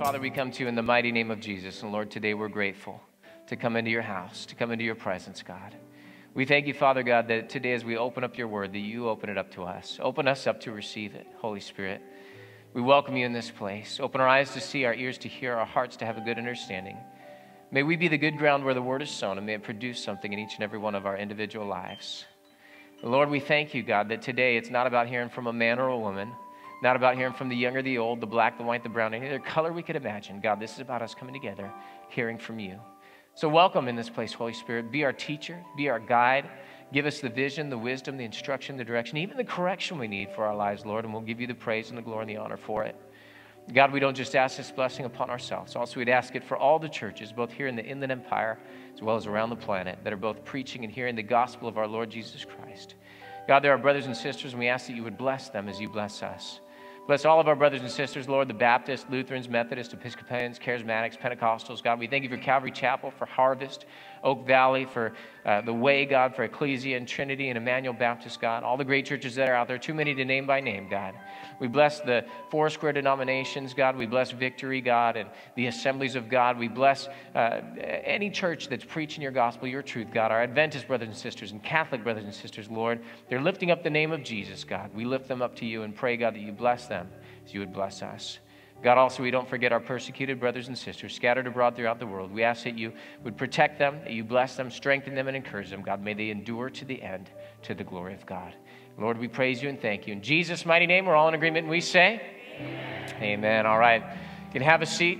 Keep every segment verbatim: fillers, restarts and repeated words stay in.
Father, we come to you in the mighty name of Jesus. And Lord, today we're grateful to come into your house, to come into your presence, God. We thank you, Father God, that today as we open up your word, that you open it up to us. Open us up to receive it, Holy Spirit. We welcome you in this place. Open our eyes to see, our ears to hear, our hearts to have a good understanding. May we be the good ground where the word is sown, and may it produce something in each and every one of our individual lives. Lord, we thank you, God, that today it's not about hearing from a man or a woman, not about hearing from the young or the old, the black, the white, the brown, any other color we could imagine. God, this is about us coming together, hearing from you. So welcome in this place, Holy Spirit. Be our teacher, be our guide. Give us the vision, the wisdom, the instruction, the direction, even the correction we need for our lives, Lord, and we'll give you the praise and the glory and the honor for it. God, we don't just ask this blessing upon ourselves. Also, we'd ask it for all the churches, both here in the Inland Empire as well as around the planet, that are both preaching and hearing the gospel of our Lord Jesus Christ. God, there are brothers and sisters, and we ask that you would bless them as you bless us. Bless all of our brothers and sisters, Lord, the Baptists, Lutherans, Methodists, Episcopalians, Charismatics, Pentecostals. God, we thank you for Calvary Chapel, for Harvest, Oak Valley, for uh, the Way, God, for Ecclesia and Trinity and Emmanuel Baptist, God. All the great churches that are out there, too many to name by name, God. We bless the four square denominations, God. We bless Victory, God, and the Assemblies of God. We bless uh, any church that's preaching your gospel, your truth, God. Our Adventist brothers and sisters and Catholic brothers and sisters, Lord, they're lifting up the name of Jesus, God. We lift them up to you and pray, God, that you bless them as you would bless us. God, also, we don't forget our persecuted brothers and sisters scattered abroad throughout the world. We ask that you would protect them, that you bless them, strengthen them, and encourage them. God, may they endure to the end, to the glory of God. Lord, we praise you and thank you. In Jesus' mighty name, we're all in agreement, and we say, Amen. Amen. All right. You can have a seat.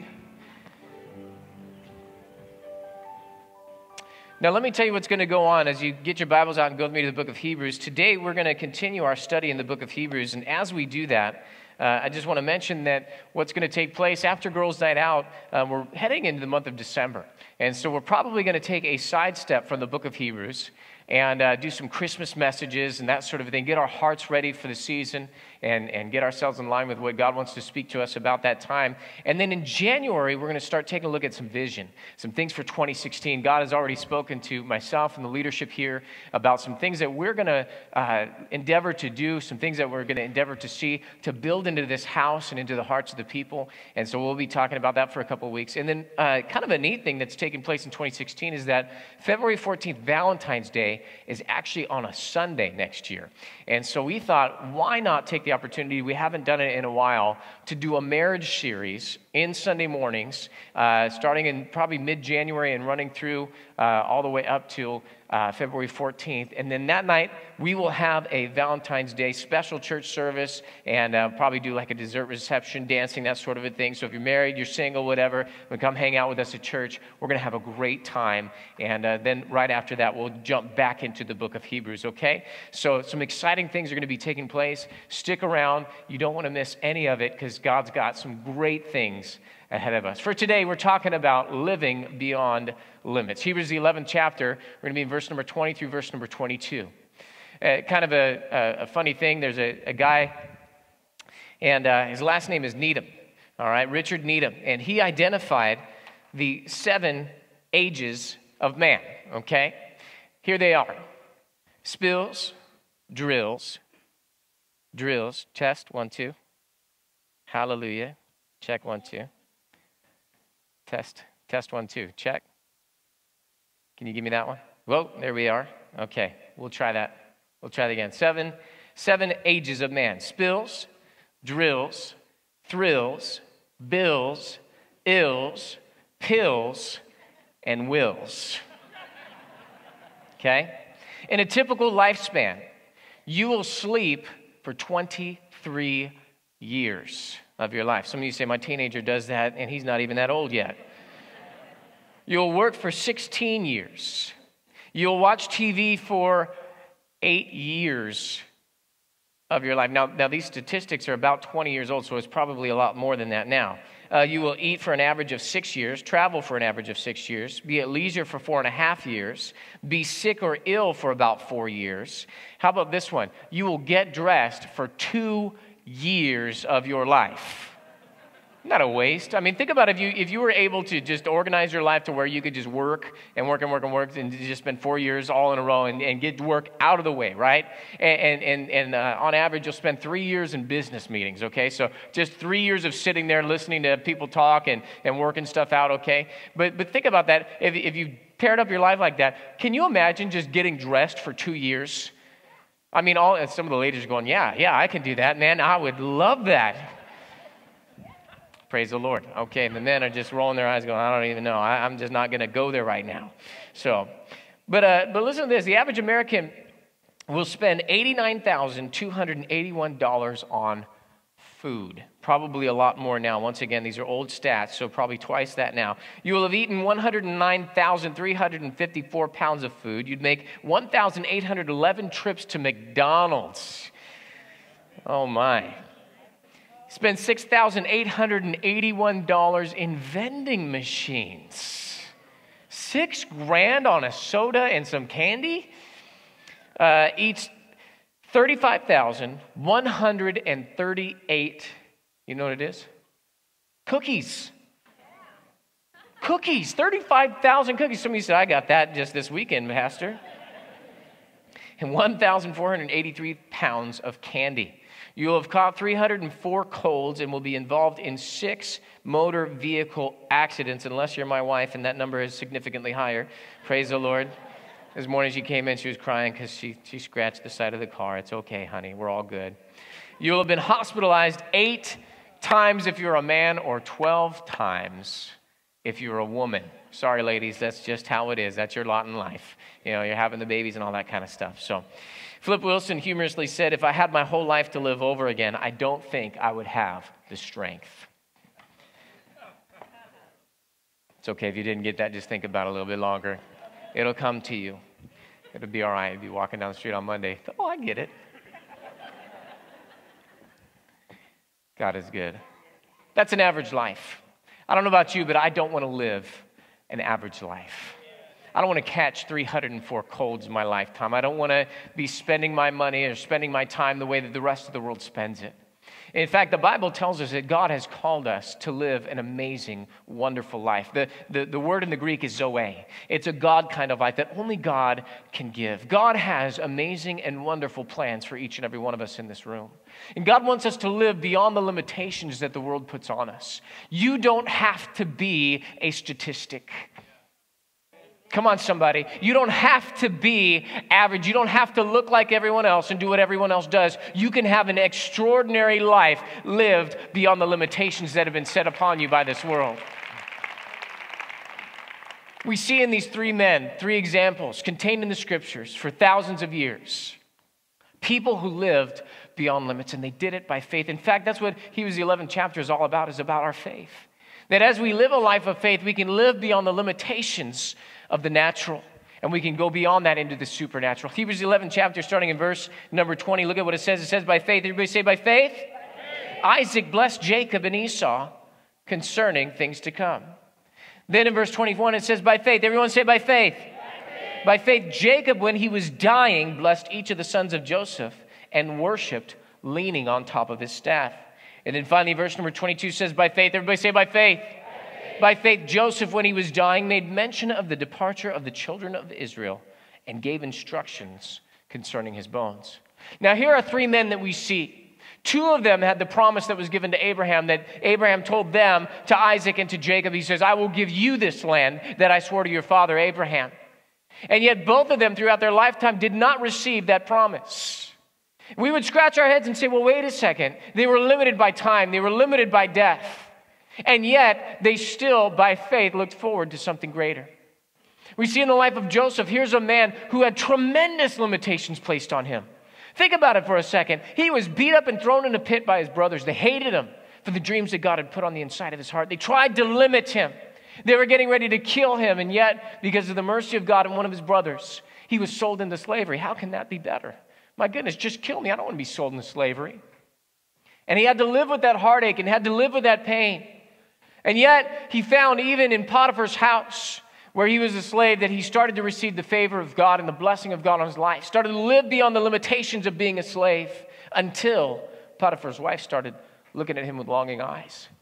Now, let me tell you what's going to go on as you get your Bibles out and go with me to the book of Hebrews. Today, we're going to continue our study in the book of Hebrews, and as we do that, Uh, I just want to mention that what's going to take place after Girls' Night Out, uh, we're heading into the month of December. And so we're probably going to take a sidestep from the book of Hebrews and uh, do some Christmas messages and that sort of thing, get our hearts ready for the season and, and get ourselves in line with what God wants to speak to us about that time. And then in January, we're going to start taking a look at some vision, some things for twenty sixteen. God has already spoken to myself and the leadership here about some things that we're going to uh, endeavor to do, some things that we're going to endeavor to see to build into this house and into the hearts of the people. And so we'll be talking about that for a couple of weeks. And then uh, kind of a neat thing that's taking place in twenty sixteen is that February fourteenth, Valentine's Day, is actually on a Sunday next year. And so we thought, why not take the opportunity, we haven't done it in a while, to do a marriage series in Sunday mornings, uh, starting in probably mid-January and running through uh, all the way up to uh, February fourteenth. And then that night, we will have a Valentine's Day special church service and uh, probably do like a dessert reception, dancing, that sort of a thing. So if you're married, you're single, whatever, you come hang out with us at church. We're going to have a great time. And uh, then right after that, we'll jump back into the book of Hebrews, okay? So some exciting things are going to be taking place. Stick around. You don't want to miss any of it because God's got some great things ahead of us. For today, we're talking about living beyond limits. Hebrews, the eleventh chapter, we're going to be in verse number twenty through verse number twenty-two. Uh, kind of a, a, a funny thing, there's a, a guy, and uh, his last name is Needham, all right, Richard Needham, and he identified the seven ages of man, okay? Here they are. Spills, drills, drills, test, one, two. Hallelujah, check, one, two. Test, test, one, two, check. Can you give me that one? Whoa, there we are. Okay, we'll try that. We'll try that again. Seven, seven ages of man. Spills, drills, thrills, bills, ills, pills, and wills. Okay? In a typical lifespan, you will sleep for twenty-three years of your life. Some of you say, my teenager does that, and he's not even that old yet. You'll work for sixteen years. You'll watch T V for eight years of your life. Now, now these statistics are about twenty years old, so it's probably a lot more than that now. Uh, you will eat for an average of six years, travel for an average of six years, be at leisure for four and a half years, be sick or ill for about four years. How about this one? You will get dressed for two years of your life. Not a waste. I mean, think about if you if you were able to just organize your life to where you could just work and work and work and work and just spend four years all in a row and, and get work out of the way, right? And and and uh, on average, you'll spend three years in business meetings, okay? So just three years of sitting there listening to people talk and, and working stuff out, okay? But but think about that. If if you paired up your life like that, can you imagine just getting dressed for two years? I mean, all some of the ladies are going, yeah, yeah, I can do that, man. I would love that. Praise the Lord. Okay, and the men are just rolling their eyes going, I don't even know. I, I'm just not going to go there right now. So, but uh, but listen to this. The average American will spend eighty-nine thousand two hundred eighty-one dollars on food. Probably a lot more now. Once again, these are old stats, so probably twice that now. You will have eaten one hundred nine thousand three hundred fifty-four pounds of food. You'd make one thousand eight hundred eleven trips to McDonald's. Oh, my. Spend six thousand eight hundred eighty-one dollars in vending machines. Six grand on a soda and some candy? Uh, eats thirty-five thousand one hundred thirty-eight, you know what it is? Cookies. Cookies, thirty-five thousand cookies. Somebody said, I got that just this weekend, Pastor. And one thousand four hundred eighty-three pounds of candy. You will have caught three hundred four colds and will be involved in six motor vehicle accidents, unless you're my wife, and that number is significantly higher. Praise the Lord. This morning she came in, she was crying because she, she scratched the side of the car. It's okay, honey. We're all good. You'll have been hospitalized eight times if you're a man or twelve times if you're a woman. Sorry, ladies, that's just how it is. That's your lot in life. You know, you're having the babies and all that kind of stuff. So Flip Wilson humorously said, if I had my whole life to live over again, I don't think I would have the strength. It's okay if you didn't get that, just think about it a little bit longer. It'll come to you. It'll be all right. You'll be walking down the street on Monday. Oh, I get it. God is good. That's an average life. I don't know about you, but I don't want to live an average life. I don't want to catch three hundred four colds in my lifetime. I don't want to be spending my money or spending my time the way that the rest of the world spends it. In fact, the Bible tells us that God has called us to live an amazing, wonderful life. The, the, the word in the Greek is zoe. It's a God kind of life that only God can give. God has amazing and wonderful plans for each and every one of us in this room. And God wants us to live beyond the limitations that the world puts on us. You don't have to be a statistic. Come on, somebody. You don't have to be average. You don't have to look like everyone else and do what everyone else does. You can have an extraordinary life lived beyond the limitations that have been set upon you by this world. We see in these three men, three examples contained in the scriptures for thousands of years, people who lived beyond limits, and they did it by faith. In fact, that's what Hebrews the eleventh chapter is all about, is about our faith. That as we live a life of faith, we can live beyond the limitations of the natural, and we can go beyond that into the supernatural. Hebrews eleven chapter, starting in verse number twenty, look at what it says. It says, by faith. Everybody say, by faith? By faith. Isaac blessed Jacob and Esau concerning things to come. Then in verse twenty-one, it says, by faith. Everyone say, by faith. By faith. By faith, Jacob, when he was dying, blessed each of the sons of Joseph and worshipped, leaning on top of his staff. And then finally, verse number twenty-two says, by faith. Everybody say, by faith. By faith, Joseph, when he was dying, made mention of the departure of the children of Israel and gave instructions concerning his bones. Now, here are three men that we see. Two of them had the promise that was given to Abraham, that Abraham told them, to Isaac and to Jacob. He says, I will give you this land that I swore to your father Abraham. And yet both of them throughout their lifetime did not receive that promise. We would scratch our heads and say, well, wait a second. They were limited by time. They were limited by death. And yet, they still, by faith, looked forward to something greater. We see in the life of Joseph, here's a man who had tremendous limitations placed on him. Think about it for a second. He was beat up and thrown in a pit by his brothers. They hated him for the dreams that God had put on the inside of his heart. They tried to limit him. They were getting ready to kill him. And yet, because of the mercy of God and one of his brothers, he was sold into slavery. How can that be better? My goodness, just kill me. I don't want to be sold into slavery. And he had to live with that heartache and had to live with that pain. And yet, he found even in Potiphar's house, where he was a slave, that he started to receive the favor of God and the blessing of God on his life. Started to live beyond the limitations of being a slave until Potiphar's wife started looking at him with longing eyes.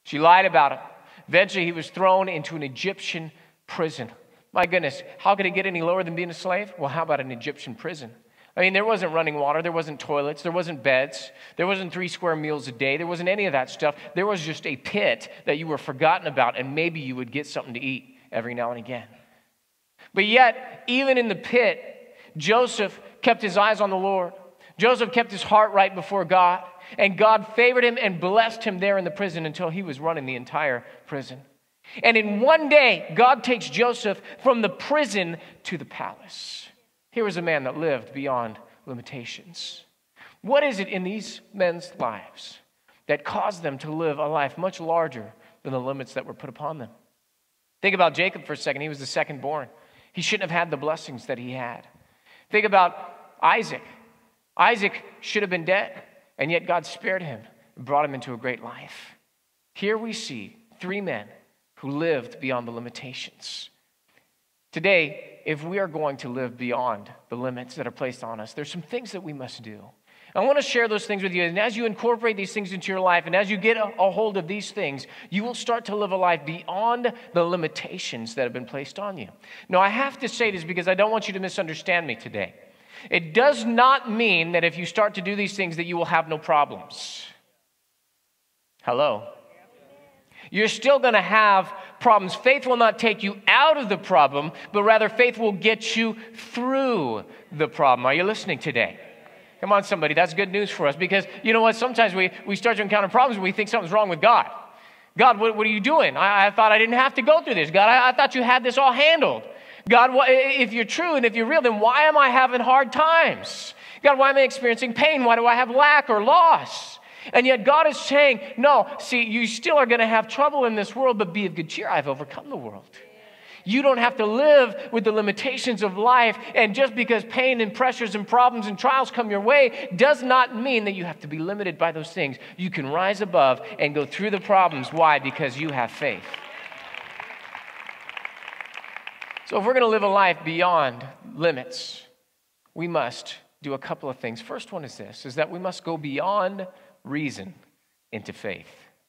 She lied about him. Eventually, he was thrown into an Egyptian prison. My goodness, how could it get any lower than being a slave? Well, how about an Egyptian prison? I mean, there wasn't running water, there wasn't toilets, there wasn't beds, there wasn't three square meals a day, there wasn't any of that stuff. There was just a pit that you were forgotten about, and maybe you would get something to eat every now and again. But yet, even in the pit, Joseph kept his eyes on the Lord. Joseph kept his heart right before God, and God favored him and blessed him there in the prison until he was running the entire prison. And in one day, God takes Joseph from the prison to the palace. Here was a man that lived beyond limitations. What is it in these men's lives that caused them to live a life much larger than the limits that were put upon them? Think about Jacob for a second. He was the second born. He shouldn't have had the blessings that he had. Think about Isaac. Isaac should have been dead, and yet God spared him and brought him into a great life. Here we see three men who lived beyond the limitations. Today, if we are going to live beyond the limits that are placed on us, there's some things that we must do. I want to share those things with you. And as you incorporate these things into your life, and as you get a, a hold of these things, you will start to live a life beyond the limitations that have been placed on you. Now, I have to say this because I don't want you to misunderstand me today. It does not mean that if you start to do these things that you will have no problems. Hello? You're still going to have problems. Faith will not take you out of the problem, but rather faith will get you through the problem. Are you listening today? Come on, somebody. That's good news for us because you know what? Sometimes we, we start to encounter problems and we think something's wrong with God. God, what, what are you doing? I, I thought I didn't have to go through this. God, I, I thought you had this all handled. God, what, if you're true and if you're real, then why am I having hard times? God, why am I experiencing pain? Why do I have lack or loss? And yet God is saying, no, see, you still are going to have trouble in this world, but be of good cheer. I've overcome the world. You don't have to live with the limitations of life. And just because pain and pressures and problems and trials come your way does not mean that you have to be limited by those things. You can rise above and go through the problems. Why? Because you have faith. So if we're going to live a life beyond limits, we must do a couple of things. First one is this, is that we must go beyond reason into faith.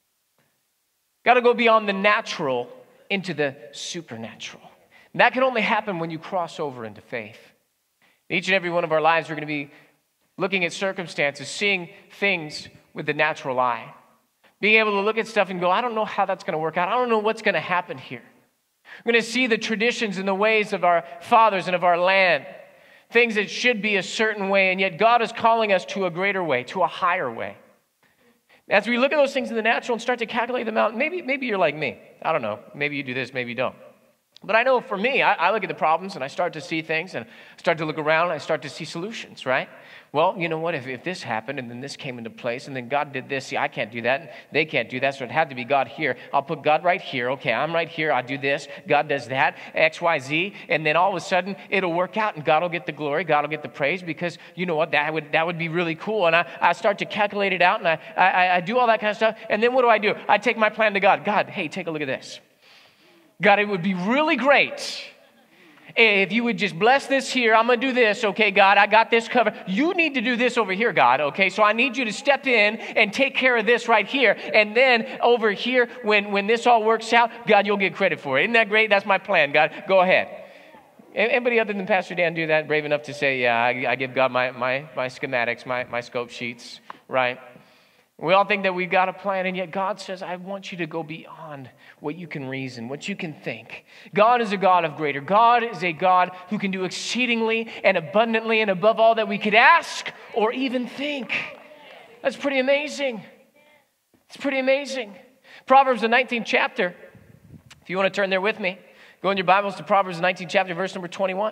Got to go beyond the natural into the supernatural. And that can only happen when you cross over into faith. In each and every one of our lives, we're going to be looking at circumstances, seeing things with the natural eye. Being able to look at stuff and go, I don't know how that's going to work out. I don't know what's going to happen here. We're going to see the traditions and the ways of our fathers and of our land. Things that should be a certain way, and yet God is calling us to a greater way, to a higher way. As we look at those things in the natural and start to calculate them out, maybe, maybe you're like me. I don't know. Maybe you do this, maybe you don't. But I know for me, I, I look at the problems and I start to see things and start to look around and I start to see solutions, right? Well, you know what? If, if this happened and then this came into place and then God did this, see, I can't do that and they can't do that, so it had to be God here. I'll put God right here. Okay, I'm right here. I do this. God does that, X, Y, Z. And then all of a sudden, it'll work out and God will get the glory. God will get the praise because, you know what? That would that would be really cool. And I, I start to calculate it out and I, I, I do all that kind of stuff. And then what do I do? I take my plan to God. God, hey, take a look at this. God, it would be really great if you would just bless this here. I'm going to do this. Okay, God, I got this covered. You need to do this over here, God. Okay, so I need you to step in and take care of this right here. And then over here, when, when this all works out, God, you'll get credit for it. Isn't that great? That's my plan, God. Go ahead. Anybody other than Pastor Dan do that? Brave enough to say, yeah, I, I give God my, my, my schematics, my, my scope sheets, right? We all think that we've got a plan, and yet God says, I want you to go beyond what you can reason, what you can think. God is a God of greater. God is a God who can do exceedingly and abundantly and above all that we could ask or even think. That's pretty amazing. It's pretty amazing. Proverbs, the nineteenth chapter, if you want to turn there with me, go in your Bibles to Proverbs, the nineteenth chapter, verse number twenty-one.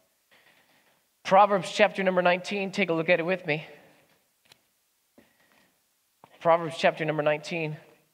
Proverbs chapter number nineteen, take a look at it with me. Proverbs chapter number nineteen,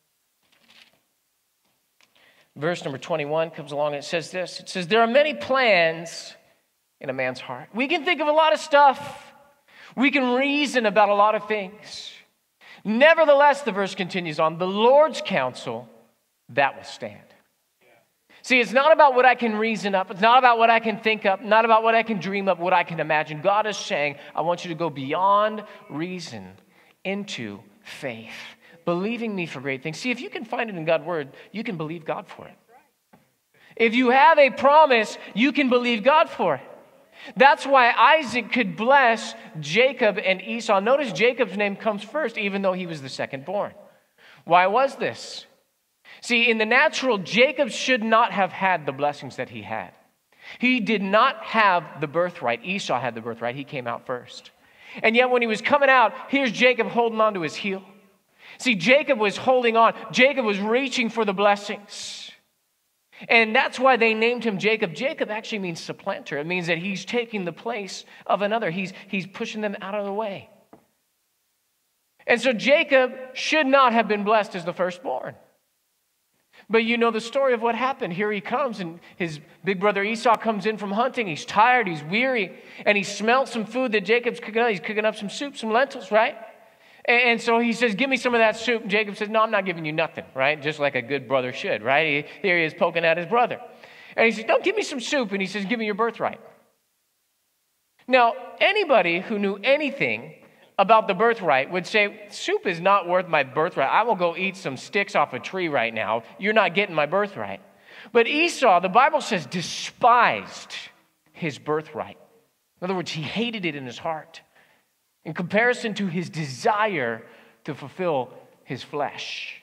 verse number twenty-one comes along and it says this. It says, there are many plans in a man's heart. We can think of a lot of stuff. We can reason about a lot of things. Nevertheless, the verse continues on, the Lord's counsel, that will stand. See, it's not about what I can reason up. It's not about what I can think up. Not about what I can dream up, what I can imagine. God is saying, I want you to go beyond reason into faith. believing me for great things. See, if you can find it in God's word, you can believe God for it. If you have a promise, you can believe God for it. That's why Isaac could bless Jacob and Esau. Notice Jacob's name comes first, even though he was the second born. Why was this? See, in the natural, Jacob should not have had the blessings that he had. He did not have the birthright. Esau had the birthright. He came out first. And yet when he was coming out, here's Jacob holding on to his heel. See, Jacob was holding on. Jacob was reaching for the blessings. And that's why they named him Jacob. Jacob actually means supplanter. It means that he's taking the place of another. He's, he's pushing them out of the way. And so Jacob should not have been blessed as the firstborn. But you know the story of what happened. Here he comes, and his big brother Esau comes in from hunting. He's tired, he's weary, and he smells some food that Jacob's cooking up. He's cooking up some soup, some lentils, right? And so he says, give me some of that soup. And Jacob says, no, I'm not giving you nothing, right? Just like a good brother should, right? He, here he is poking at his brother. And he says, no, give me some soup. And he says, give me your birthright. Now, anybody who knew anything about the birthright would say, soup is not worth my birthright. I will go eat some sticks off a tree right now. You're not getting my birthright. But Esau, the Bible says, despised his birthright. In other words, he hated it in his heart in comparison to his desire to fulfill his flesh.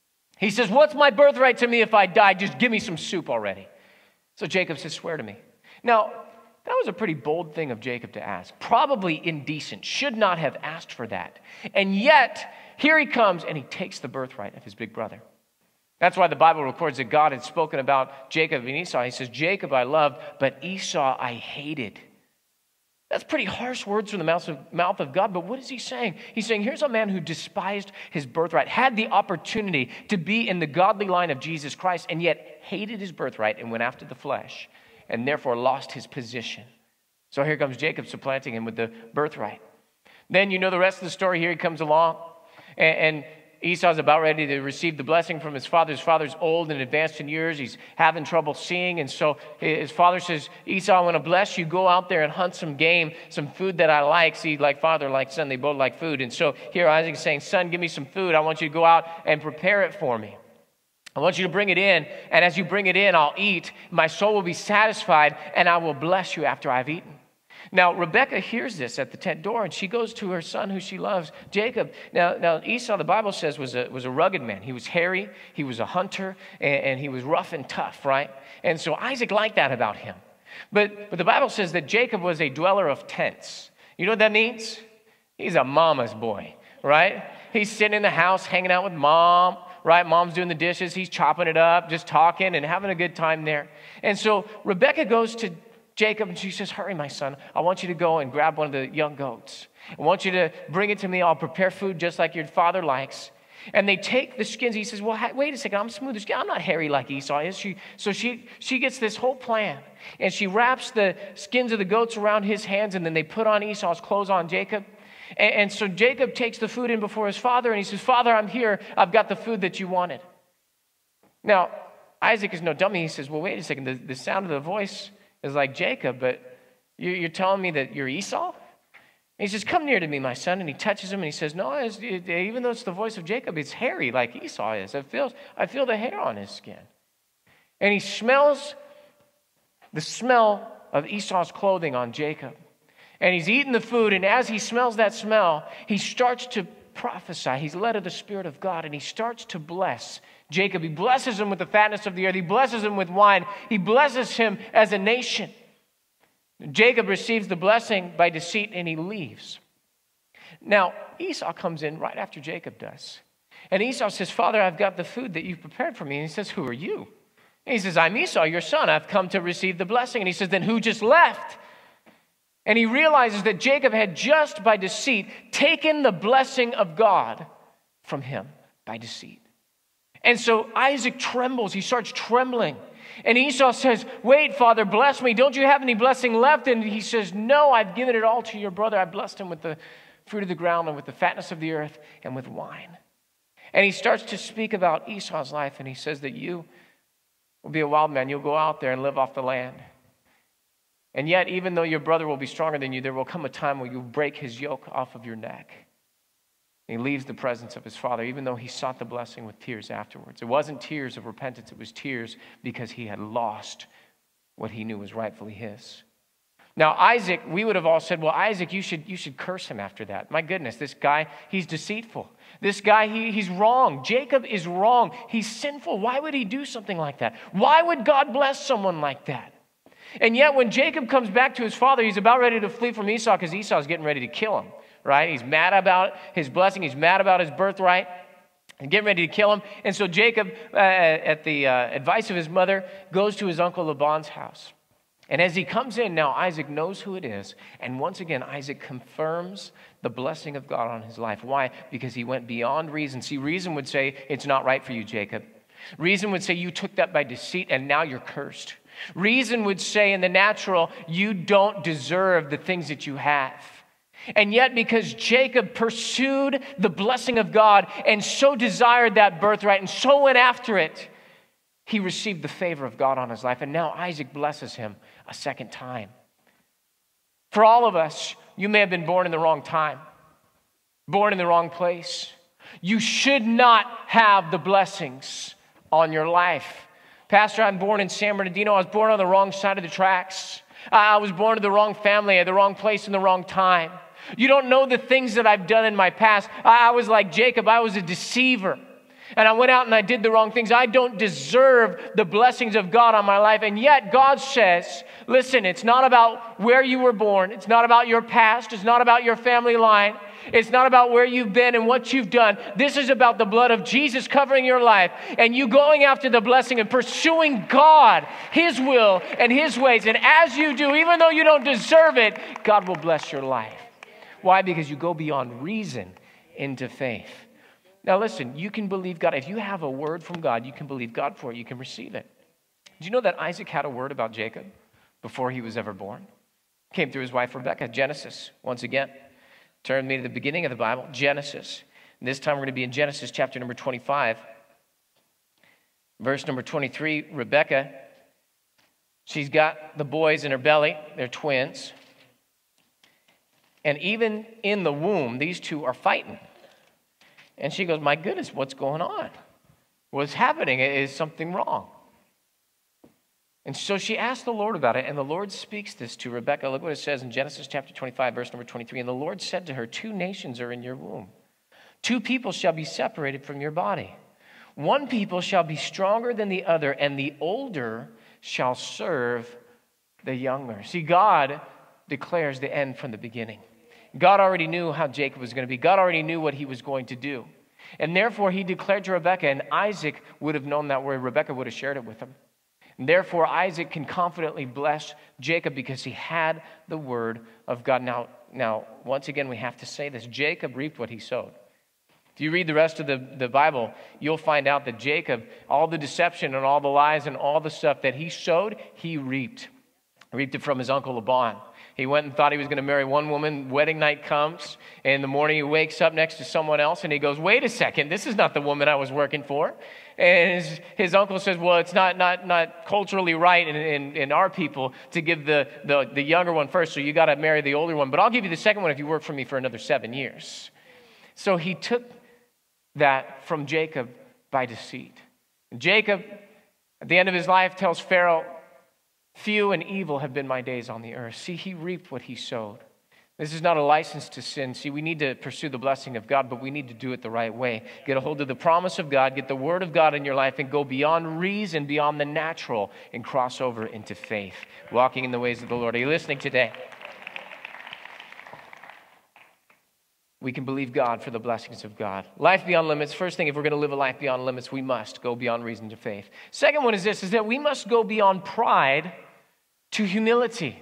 He says, what's my birthright to me if I die? Just give me some soup already. So Jacob says, swear to me. Now, that was a pretty bold thing of Jacob to ask. Probably indecent. Should not have asked for that. And yet, here he comes and he takes the birthright of his big brother. That's why the Bible records that God had spoken about Jacob and Esau. He says, Jacob I loved, but Esau I hated. That's pretty harsh words from the mouth of, mouth of God, but what is he saying? He's saying, here's a man who despised his birthright, had the opportunity to be in the godly line of Jesus Christ, and yet hated his birthright and went after the flesh, and therefore lost his position. So here comes Jacob supplanting him with the birthright. Then you know the rest of the story. Here he comes along, and, and Esau's about ready to receive the blessing from his father. His father's old and advanced in years. He's having trouble seeing. And so his father says, Esau, I want to bless you. Go out there and hunt some game, some food that I like. See, like father, like son, they both like food. And so here Isaac's saying, son, give me some food. I want you to go out and prepare it for me. I want you to bring it in. And as you bring it in, I'll eat. My soul will be satisfied, and I will bless you after I've eaten. Now, Rebekah hears this at the tent door, and she goes to her son who she loves, Jacob. Now, now Esau, the Bible says, was a, was a rugged man. He was hairy, he was a hunter, and, and he was rough and tough, right? And so Isaac liked that about him. But, but the Bible says that Jacob was a dweller of tents. You know what that means? He's a mama's boy, right? He's sitting in the house hanging out with mom, right? Mom's doing the dishes. He's chopping it up, just talking and having a good time there. And so Rebekah goes to Jacob, and she says, hurry, my son. I want you to go and grab one of the young goats. I want you to bring it to me. I'll prepare food just like your father likes. And they take the skins. He says, well, wait a second. I'm smooth as skin. I'm not hairy like Esau is. She, so she, she gets this whole plan. And she wraps the skins of the goats around his hands, and then they put on Esau's clothes on Jacob. And, and so Jacob takes the food in before his father, and he says, Father, I'm here. I've got the food that you wanted. Now, Isaac is no dummy. He says, well, wait a second. The, the sound of the voice is like Jacob, but you're telling me that you're Esau? And he says, come near to me, my son. And he touches him, and he says, no, it's, it, even though it's the voice of Jacob, it's hairy like Esau is. I feel, I feel the hair on his skin. And he smells the smell of Esau's clothing on Jacob. And he's eating the food, and as he smells that smell, he starts to prophesy. He's led of the Spirit of God, and he starts to bless Jacob. He blesses him with the fatness of the earth. He blesses him with wine. He blesses him as a nation. Jacob receives the blessing by deceit, and he leaves. Now, Esau comes in right after Jacob does. And Esau says, Father, I've got the food that you've prepared for me. And he says, who are you? And he says, I'm Esau, your son. I've come to receive the blessing. And he says, then who just left? And he realizes that Jacob had just by deceit taken the blessing of God from him by deceit. And so Isaac trembles. He starts trembling. And Esau says, wait, Father, bless me. Don't you have any blessing left? And he says, no, I've given it all to your brother. I blessed him with the fruit of the ground and with the fatness of the earth and with wine. And he starts to speak about Esau's life. And he says that you will be a wild man. You'll go out there and live off the land. And yet, even though your brother will be stronger than you, there will come a time where you break his yoke off of your neck. He leaves the presence of his father, even though he sought the blessing with tears afterwards. It wasn't tears of repentance. It was tears because he had lost what he knew was rightfully his. Now, Isaac, we would have all said, well, Isaac, you should, you should curse him after that. My goodness, this guy, he's deceitful. This guy, he, he's wrong. Jacob is wrong. He's sinful. Why would he do something like that? Why would God bless someone like that? And yet, when Jacob comes back to his father, he's about ready to flee from Esau because Esau's getting ready to kill him. Right? He's mad about his blessing. He's mad about his birthright and getting ready to kill him. And so Jacob, uh, at the uh, advice of his mother, goes to his uncle Laban's house. And as he comes in, now Isaac knows who it is. And once again, Isaac confirms the blessing of God on his life. Why? Because he went beyond reason. See, reason would say, it's not right for you, Jacob. Reason would say, you took that by deceit and now you're cursed. Reason would say in the natural, you don't deserve the things that you have. And yet, because Jacob pursued the blessing of God and so desired that birthright and so went after it, he received the favor of God on his life. And now Isaac blesses him a second time. For all of us, you may have been born in the wrong time, born in the wrong place. You should not have the blessings on your life. Pastor, I'm born in San Bernardino. I was born on the wrong side of the tracks. I was born to the wrong family, at the wrong place, in the wrong time. You don't know the things that I've done in my past. I was like Jacob. I was a deceiver. And I went out and I did the wrong things. I don't deserve the blessings of God on my life. And yet God says, listen, it's not about where you were born. It's not about your past. It's not about your family line. It's not about where you've been and what you've done. This is about the blood of Jesus covering your life and you going after the blessing and pursuing God, His will and His ways. And as you do, even though you don't deserve it, God will bless your life. Why? Because you go beyond reason into faith. Now listen, you can believe God. If you have a word from God, you can believe God for it. You can receive it. Do you know that Isaac had a word about Jacob before he was ever born? Came through his wife Rebekah. Genesis, once again. Turn me to the beginning of the Bible, Genesis. And this time we're going to be in Genesis chapter number twenty-five. Verse number twenty-three, Rebekah, she's got the boys in her belly. They're twins. And even in the womb, these two are fighting. And she goes, my goodness, what's going on? What's happening? Is something wrong? And so she asked the Lord about it, and the Lord speaks this to Rebekah. Look what it says in Genesis chapter twenty-five, verse number twenty-three. And the Lord said to her, two nations are in your womb. Two people shall be separated from your body. One people shall be stronger than the other, and the older shall serve the younger. See, God declares the end from the beginning. God already knew how Jacob was going to be. God already knew what he was going to do. And therefore, he declared to Rebekah, and Isaac would have known that word. Rebekah would have shared it with him. And therefore, Isaac can confidently bless Jacob because he had the word of God. Now, now, once again, we have to say this. Jacob reaped what he sowed. If you read the rest of the, the Bible, you'll find out that Jacob, all the deception and all the lies and all the stuff that he sowed, he reaped. He reaped it from his uncle Laban. He went and thought he was going to marry one woman. Wedding night comes, and in the morning he wakes up next to someone else, and he goes, wait a second, this is not the woman I was working for. And his, his uncle says, well, it's not not not culturally right in, in, in our people to give the, the, the younger one first, so you got to marry the older one. But I'll give you the second one if you work for me for another seven years. So he took that from Jacob by deceit. And Jacob, at the end of his life, tells Pharaoh, few and evil have been my days on the earth. See, he reaped what he sowed. This is not a license to sin. See, we need to pursue the blessing of God, but we need to do it the right way. Get a hold of the promise of God, get the word of God in your life, and go beyond reason, beyond the natural, and cross over into faith, walking in the ways of the Lord. Are you listening today? We can believe God for the blessings of God. Life beyond limits. First thing, if we're going to live a life beyond limits, we must go beyond reason to faith. Second one is this, is that we must go beyond pride to humility.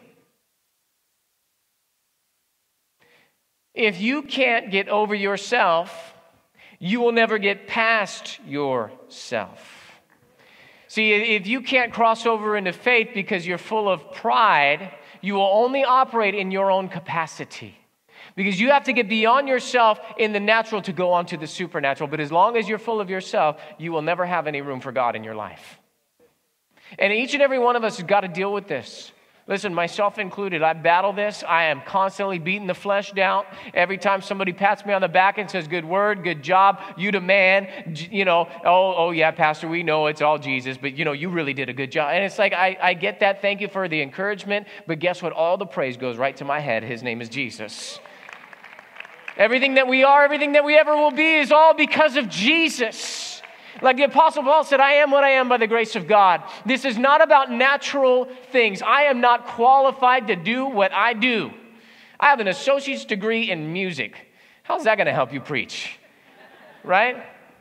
If you can't get over yourself, you will never get past yourself. See, if you can't cross over into faith because you're full of pride, you will only operate in your own capacity. Because you have to get beyond yourself in the natural to go on to the supernatural. But as long as you're full of yourself, you will never have any room for God in your life. And each and every one of us has got to deal with this. Listen, myself included, I battle this. I am constantly beating the flesh down. Every time somebody pats me on the back and says, good word, good job, you the man, you know, oh, oh yeah, Pastor, we know it's all Jesus, but you know, you really did a good job. And it's like, I, I get that. Thank you for the encouragement. But guess what? All the praise goes right to my head. His name is Jesus. Everything that we are, everything that we ever will be is all because of Jesus. Like the Apostle Paul said, I am what I am by the grace of God. This is not about natural things. I am not qualified to do what I do. I have an associate's degree in music. How's that going to help you preach? Right?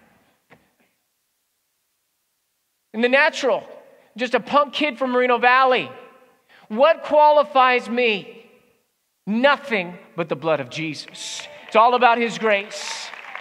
In the natural, just a punk kid from Moreno Valley. What qualifies me? Nothing but the blood of Jesus. It's all about His grace.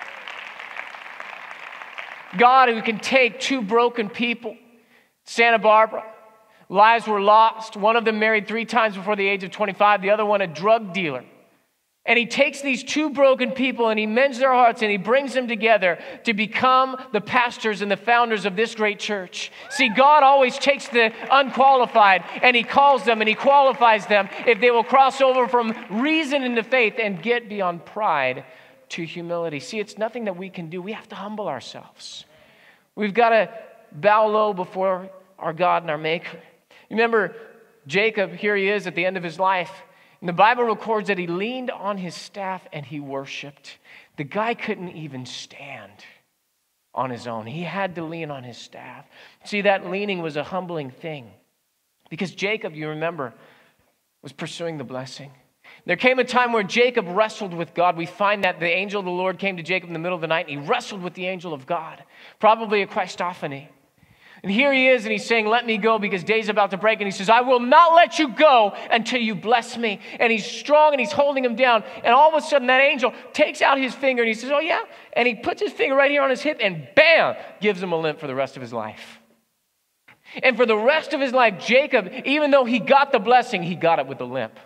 God who can take two broken people, Santa Barbara, lives were lost. One of them married three times before the age of twenty-five, the other one a drug dealer. And He takes these two broken people and He mends their hearts and He brings them together to become the pastors and the founders of this great church. See, God always takes the unqualified and He calls them and He qualifies them if they will cross over from reason into faith and get beyond pride to humility. See, it's nothing that we can do. We have to humble ourselves. We've got to bow low before our God and our Maker. Remember, Jacob, here he is at the end of his life. And the Bible records that he leaned on his staff and he worshiped. The guy couldn't even stand on his own. He had to lean on his staff. See, that leaning was a humbling thing. Because Jacob, you remember, was pursuing the blessing. There came a time where Jacob wrestled with God. We find that the angel of the Lord came to Jacob in the middle of the night, and he wrestled with the angel of God, probably a Christophany. And here he is, and he's saying, let me go because day's about to break. And he says, I will not let you go until you bless me. And he's strong, and he's holding him down. And all of a sudden, that angel takes out his finger, and he says, oh, yeah. And he puts his finger right here on his hip, and bam, gives him a limp for the rest of his life. And for the rest of his life, Jacob, even though he got the blessing, he got it with a limp.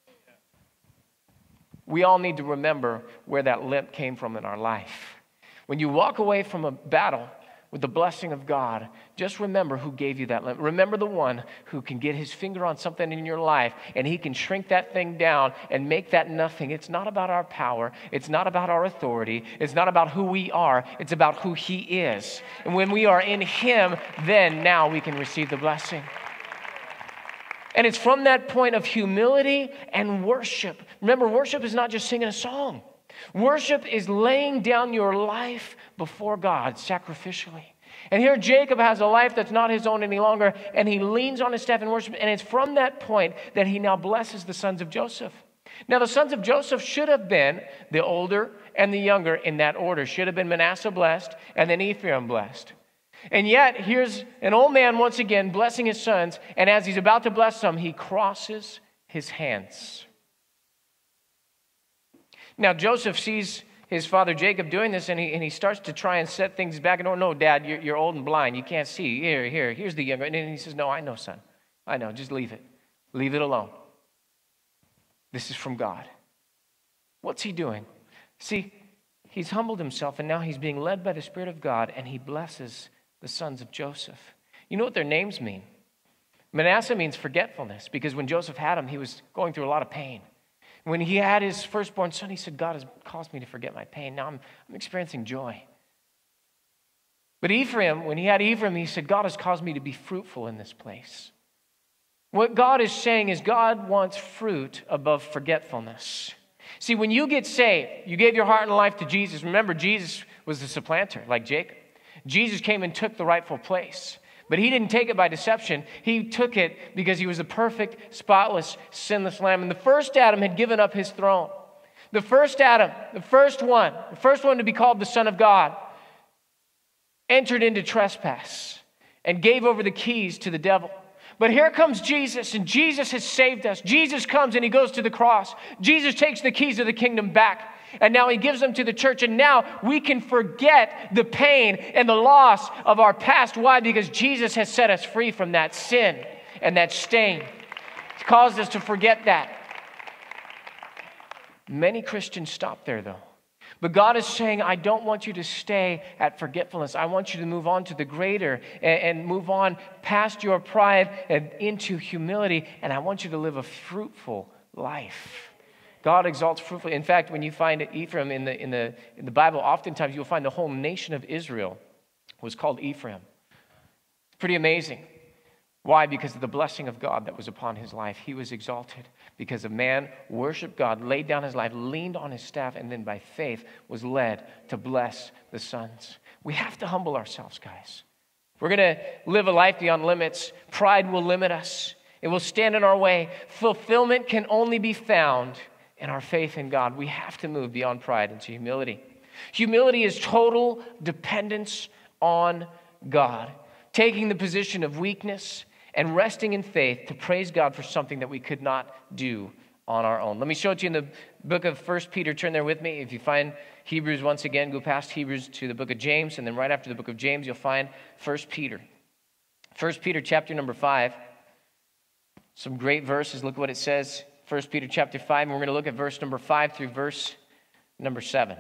We all need to remember where that limp came from in our life. When you walk away from a battle with the blessing of God, just remember who gave you that limp. Remember the one who can get his finger on something in your life and he can shrink that thing down and make that nothing. It's not about our power. It's not about our authority. It's not about who we are. It's about who He is. And when we are in Him, then now we can receive the blessing. And it's from that point of humility and worship. Remember, worship is not just singing a song. Worship is laying down your life before God sacrificially. And here Jacob has a life that's not his own any longer, and he leans on his staff in worship. And it's from that point that he now blesses the sons of Joseph. Now, the sons of Joseph should have been the older and the younger in that order. Should have been Manasseh blessed and then Ephraim blessed. And yet, here's an old man once again blessing his sons, and as he's about to bless them, he crosses his hands. Now, Joseph sees his father Jacob doing this, and he, and he starts to try and set things back. And, oh, no, Dad, you're, you're old and blind. You can't see. Here, here, here's the younger. And he says, no, I know, son. I know. Just leave it. Leave it alone. This is from God. What's he doing? See, he's humbled himself, and now he's being led by the Spirit of God, and he blesses the sons of Joseph. You know what their names mean? Manasseh means forgetfulness, because when Joseph had him, he was going through a lot of pain. When he had his firstborn son, he said, God has caused me to forget my pain. Now I'm, I'm experiencing joy. But Ephraim, when he had Ephraim, he said, God has caused me to be fruitful in this place. What God is saying is God wants fruit above forgetfulness. See, when you get saved, you gave your heart and life to Jesus. Remember, Jesus was the supplanter, like Jacob. Jesus came and took the rightful place. But he didn't take it by deception. He took it because he was the perfect, spotless, sinless lamb. And the first Adam had given up his throne. The first Adam, the first one, the first one to be called the Son of God, entered into trespass and gave over the keys to the devil. But here comes Jesus, and Jesus has saved us. Jesus comes and he goes to the cross. Jesus takes the keys of the kingdom back. And now he gives them to the church. And now we can forget the pain and the loss of our past. Why? Because Jesus has set us free from that sin and that stain. It's caused us to forget that. Many Christians stop there, though. But God is saying, I don't want you to stay at forgetfulness. I want you to move on to the greater and, and move on past your pride and into humility. And I want you to live a fruitful life. God exalts fruitfully. In fact, when you find Ephraim in the, in the, in the Bible, oftentimes you'll find the whole nation of Israel was called Ephraim. It's pretty amazing. Why? Because of the blessing of God that was upon his life. He was exalted because a man worshiped God, laid down his life, leaned on his staff, and then by faith was led to bless the sons. We have to humble ourselves, guys. If we're going to live a life beyond limits, pride will limit us. It will stand in our way. Fulfillment can only be found in our faith in God. We have to move beyond pride into humility. Humility is total dependence on God, taking the position of weakness and resting in faith to praise God for something that we could not do on our own. Let me show it to you in the book of First Peter. Turn there with me. If you find Hebrews once again, go past Hebrews to the book of James, and then right after the book of James, you'll find First Peter. First Peter chapter number five. Some great verses. Look what it says. First Peter chapter five, and we're going to look at verse number five through verse number seven.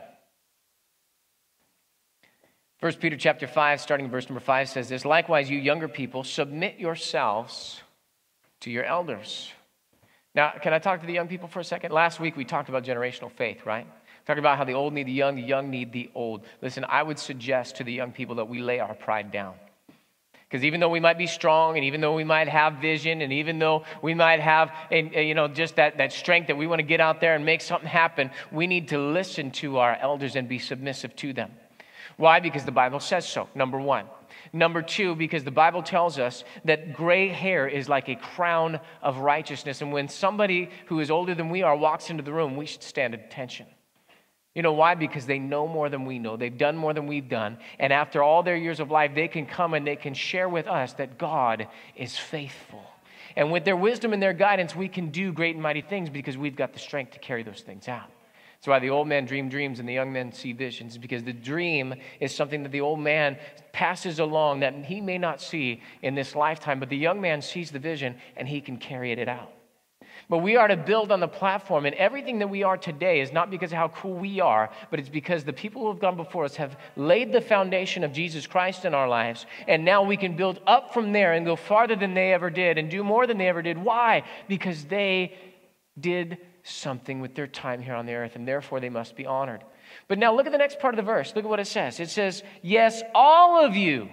First Peter chapter five, starting in verse number five, says this, likewise, you younger people, submit yourselves to your elders. Now, can I talk to the young people for a second? Last week, we talked about generational faith, right? Talked about how the old need the young, the young need the old. Listen, I would suggest to the young people that we lay our pride down. Because even though we might be strong, and even though we might have vision, and even though we might have, a, a, you know, just that, that strength that we want to get out there and make something happen, we need to listen to our elders and be submissive to them. Why? Because the Bible says so, number one. Number two, because the Bible tells us that gray hair is like a crown of righteousness. And when somebody who is older than we are walks into the room, we should stand at attention. You know why? Because they know more than we know. They've done more than we've done. And after all their years of life, they can come and they can share with us that God is faithful. And with their wisdom and their guidance, we can do great and mighty things because we've got the strength to carry those things out. That's why the old men dream dreams and the young men see visions, because the dream is something that the old man passes along that he may not see in this lifetime, but the young man sees the vision and he can carry it out. But we are to build on the platform, and everything that we are today is not because of how cool we are, but it's because the people who have gone before us have laid the foundation of Jesus Christ in our lives, and now we can build up from there and go farther than they ever did and do more than they ever did. Why? Because they did something with their time here on the earth, and therefore they must be honored. But now look at the next part of the verse. Look at what it says. It says, yes, all of you.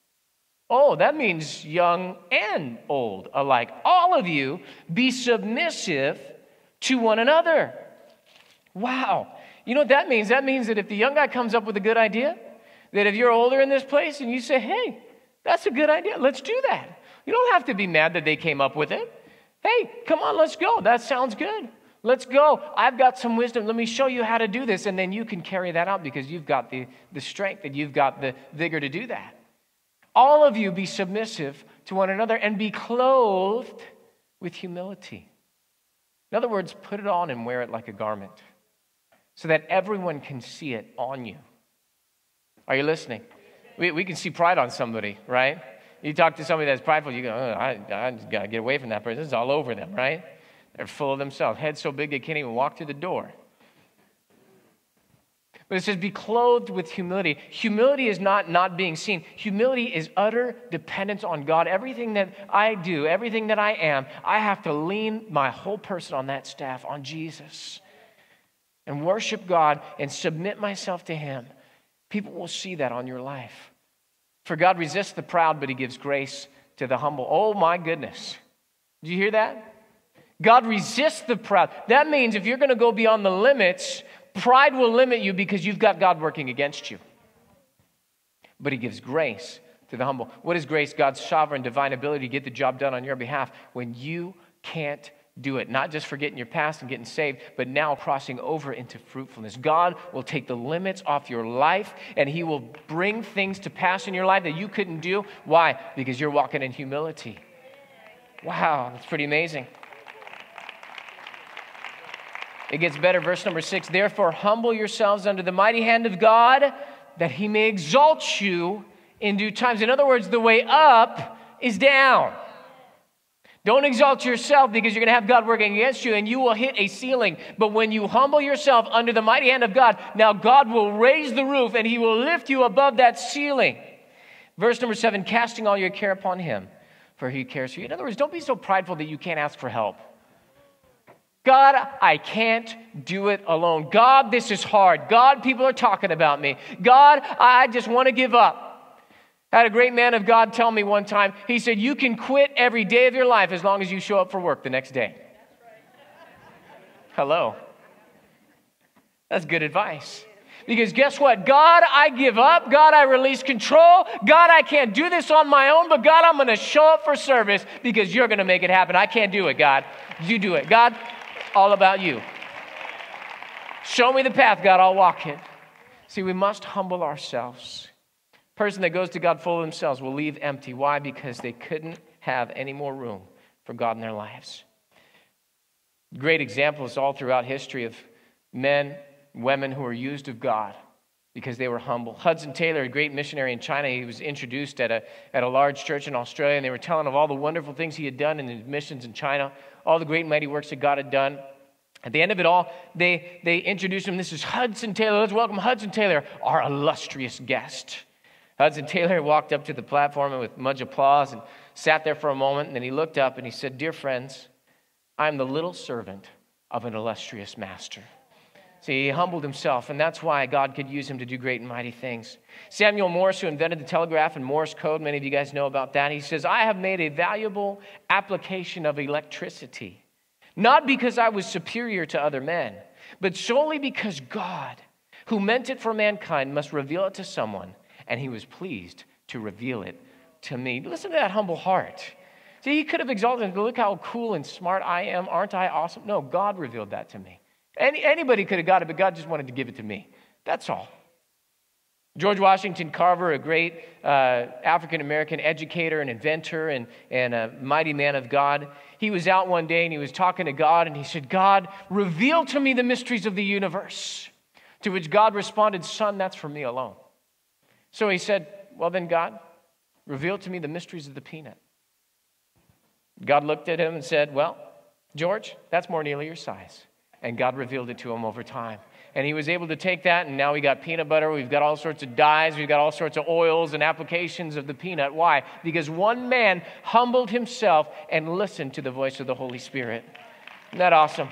Oh, that means young and old alike. All of you be submissive to one another. Wow. You know what that means? That means that if the young guy comes up with a good idea, that if you're older in this place and you say, hey, that's a good idea, let's do that. You don't have to be mad that they came up with it. Hey, come on, let's go. That sounds good. Let's go. I've got some wisdom. Let me show you how to do this. And then you can carry that out because you've got the, the strength and you've got the vigor to do that. All of you be submissive to one another and be clothed with humility. In other words, put it on and wear it like a garment so that everyone can see it on you. Are you listening? We, we can see pride on somebody, right? You talk to somebody that's prideful, you go, oh, I, I just got to get away from that person. It's all over them, right? They're full of themselves. Head so big they can't even walk through the door. But it says, be clothed with humility. Humility is not not being seen. Humility is utter dependence on God. Everything that I do, everything that I am, I have to lean my whole person on that staff, on Jesus, and worship God and submit myself to Him. People will see that on your life. For God resists the proud, but He gives grace to the humble. Oh my goodness. Did you hear that? God resists the proud. That means if you're going to go beyond the limits, pride will limit you because you've got God working against you. But He gives grace to the humble. What is grace? God's sovereign, divine ability to get the job done on your behalf when you can't do it. Not just forgetting your past and getting saved, but now crossing over into fruitfulness. God will take the limits off your life and He will bring things to pass in your life that you couldn't do. Why? Because you're walking in humility. Wow, that's pretty amazing. It gets better. Verse number six, therefore humble yourselves under the mighty hand of God that He may exalt you in due times. In other words, the way up is down. Don't exalt yourself, because you're going to have God working against you and you will hit a ceiling. But when you humble yourself under the mighty hand of God, now God will raise the roof and he will lift you above that ceiling. Verse number seven, casting all your care upon him, for he cares for you. In other words, don't be so prideful that you can't ask for help. God, I can't do it alone. God, this is hard. God, people are talking about me. God, I just want to give up. I had a great man of God tell me one time, he said, you can quit every day of your life as long as you show up for work the next day. Hello. That's good advice. Because guess what? God, I give up. God, I release control. God, I can't do this on my own, but God, I'm going to show up for service because you're going to make it happen. I can't do it, God. You do it. God, all about you. Show me the path, God. I'll walk it. See, we must humble ourselves. Person that goes to God full of themselves will leave empty. Why? Because they couldn't have any more room for God in their lives. Great examples all throughout history of men, women who were used of God because they were humble. Hudson Taylor, a great missionary in China, he was introduced at a, at a large church in Australia, and they were telling of all the wonderful things he had done in his missions in China, all the great and mighty works that God had done. At the end of it all, they, they introduced him. This is Hudson Taylor. Let's welcome Hudson Taylor, our illustrious guest. Hudson Taylor walked up to the platform with much applause and sat there for a moment, and then he looked up and he said, dear friends, I am the little servant of an illustrious master. See, he humbled himself, and that's why God could use him to do great and mighty things. Samuel Morse, who invented the telegraph and Morse code, many of you guys know about that, he says, I have made a valuable application of electricity, not because I was superior to other men, but solely because God, who meant it for mankind, must reveal it to someone, and he was pleased to reveal it to me. Listen to that humble heart. See, he could have exalted him. Look how cool and smart I am. Aren't I awesome? No, God revealed that to me. Any, anybody could have got it, but God just wanted to give it to me. That's all. George Washington Carver, a great uh, African-American educator and inventor and, and a mighty man of God, he was out one day and he was talking to God, and he said, God, reveal to me the mysteries of the universe. To which God responded, son, that's for me alone. So he said, well then, God, reveal to me the mysteries of the peanut. God looked at him and said, well, George, that's more nearly your size. And God revealed it to him over time. And he was able to take that, and now we got peanut butter, we've got all sorts of dyes, we've got all sorts of oils and applications of the peanut. Why? Because one man humbled himself and listened to the voice of the Holy Spirit. Isn't that awesome?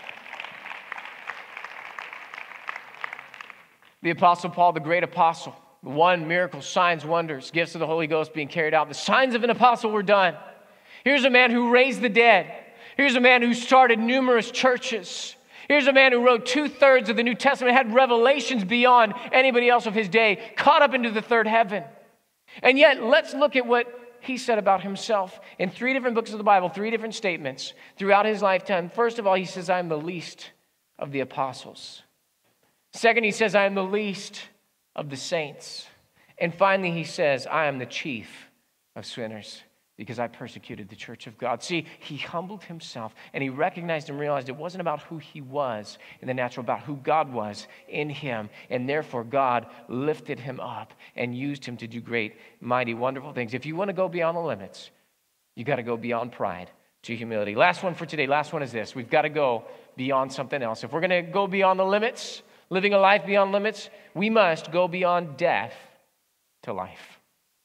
The Apostle Paul, the great apostle, the one, miracles, signs, wonders, gifts of the Holy Ghost being carried out. The signs of an apostle were done. Here's a man who raised the dead. Here's a man who started numerous churches. Here's a man who wrote two-thirds of the New Testament, had revelations beyond anybody else of his day, caught up into the third heaven. And yet, let's look at what he said about himself in three different books of the Bible, three different statements throughout his lifetime. First of all, he says, I am the least of the apostles. Second, he says, I am the least of the saints. And finally, he says, I am the chief of sinners because I persecuted the church of God. See, he humbled himself and he recognized and realized it wasn't about who he was in the natural, about who God was in him. And therefore, God lifted him up and used him to do great, mighty, wonderful things. If you want to go beyond the limits, you got to go beyond pride to humility. Last one for today. Last one is this. We've got to go beyond something else. If we're going to go beyond the limits, living a life beyond limits, we must go beyond death to life.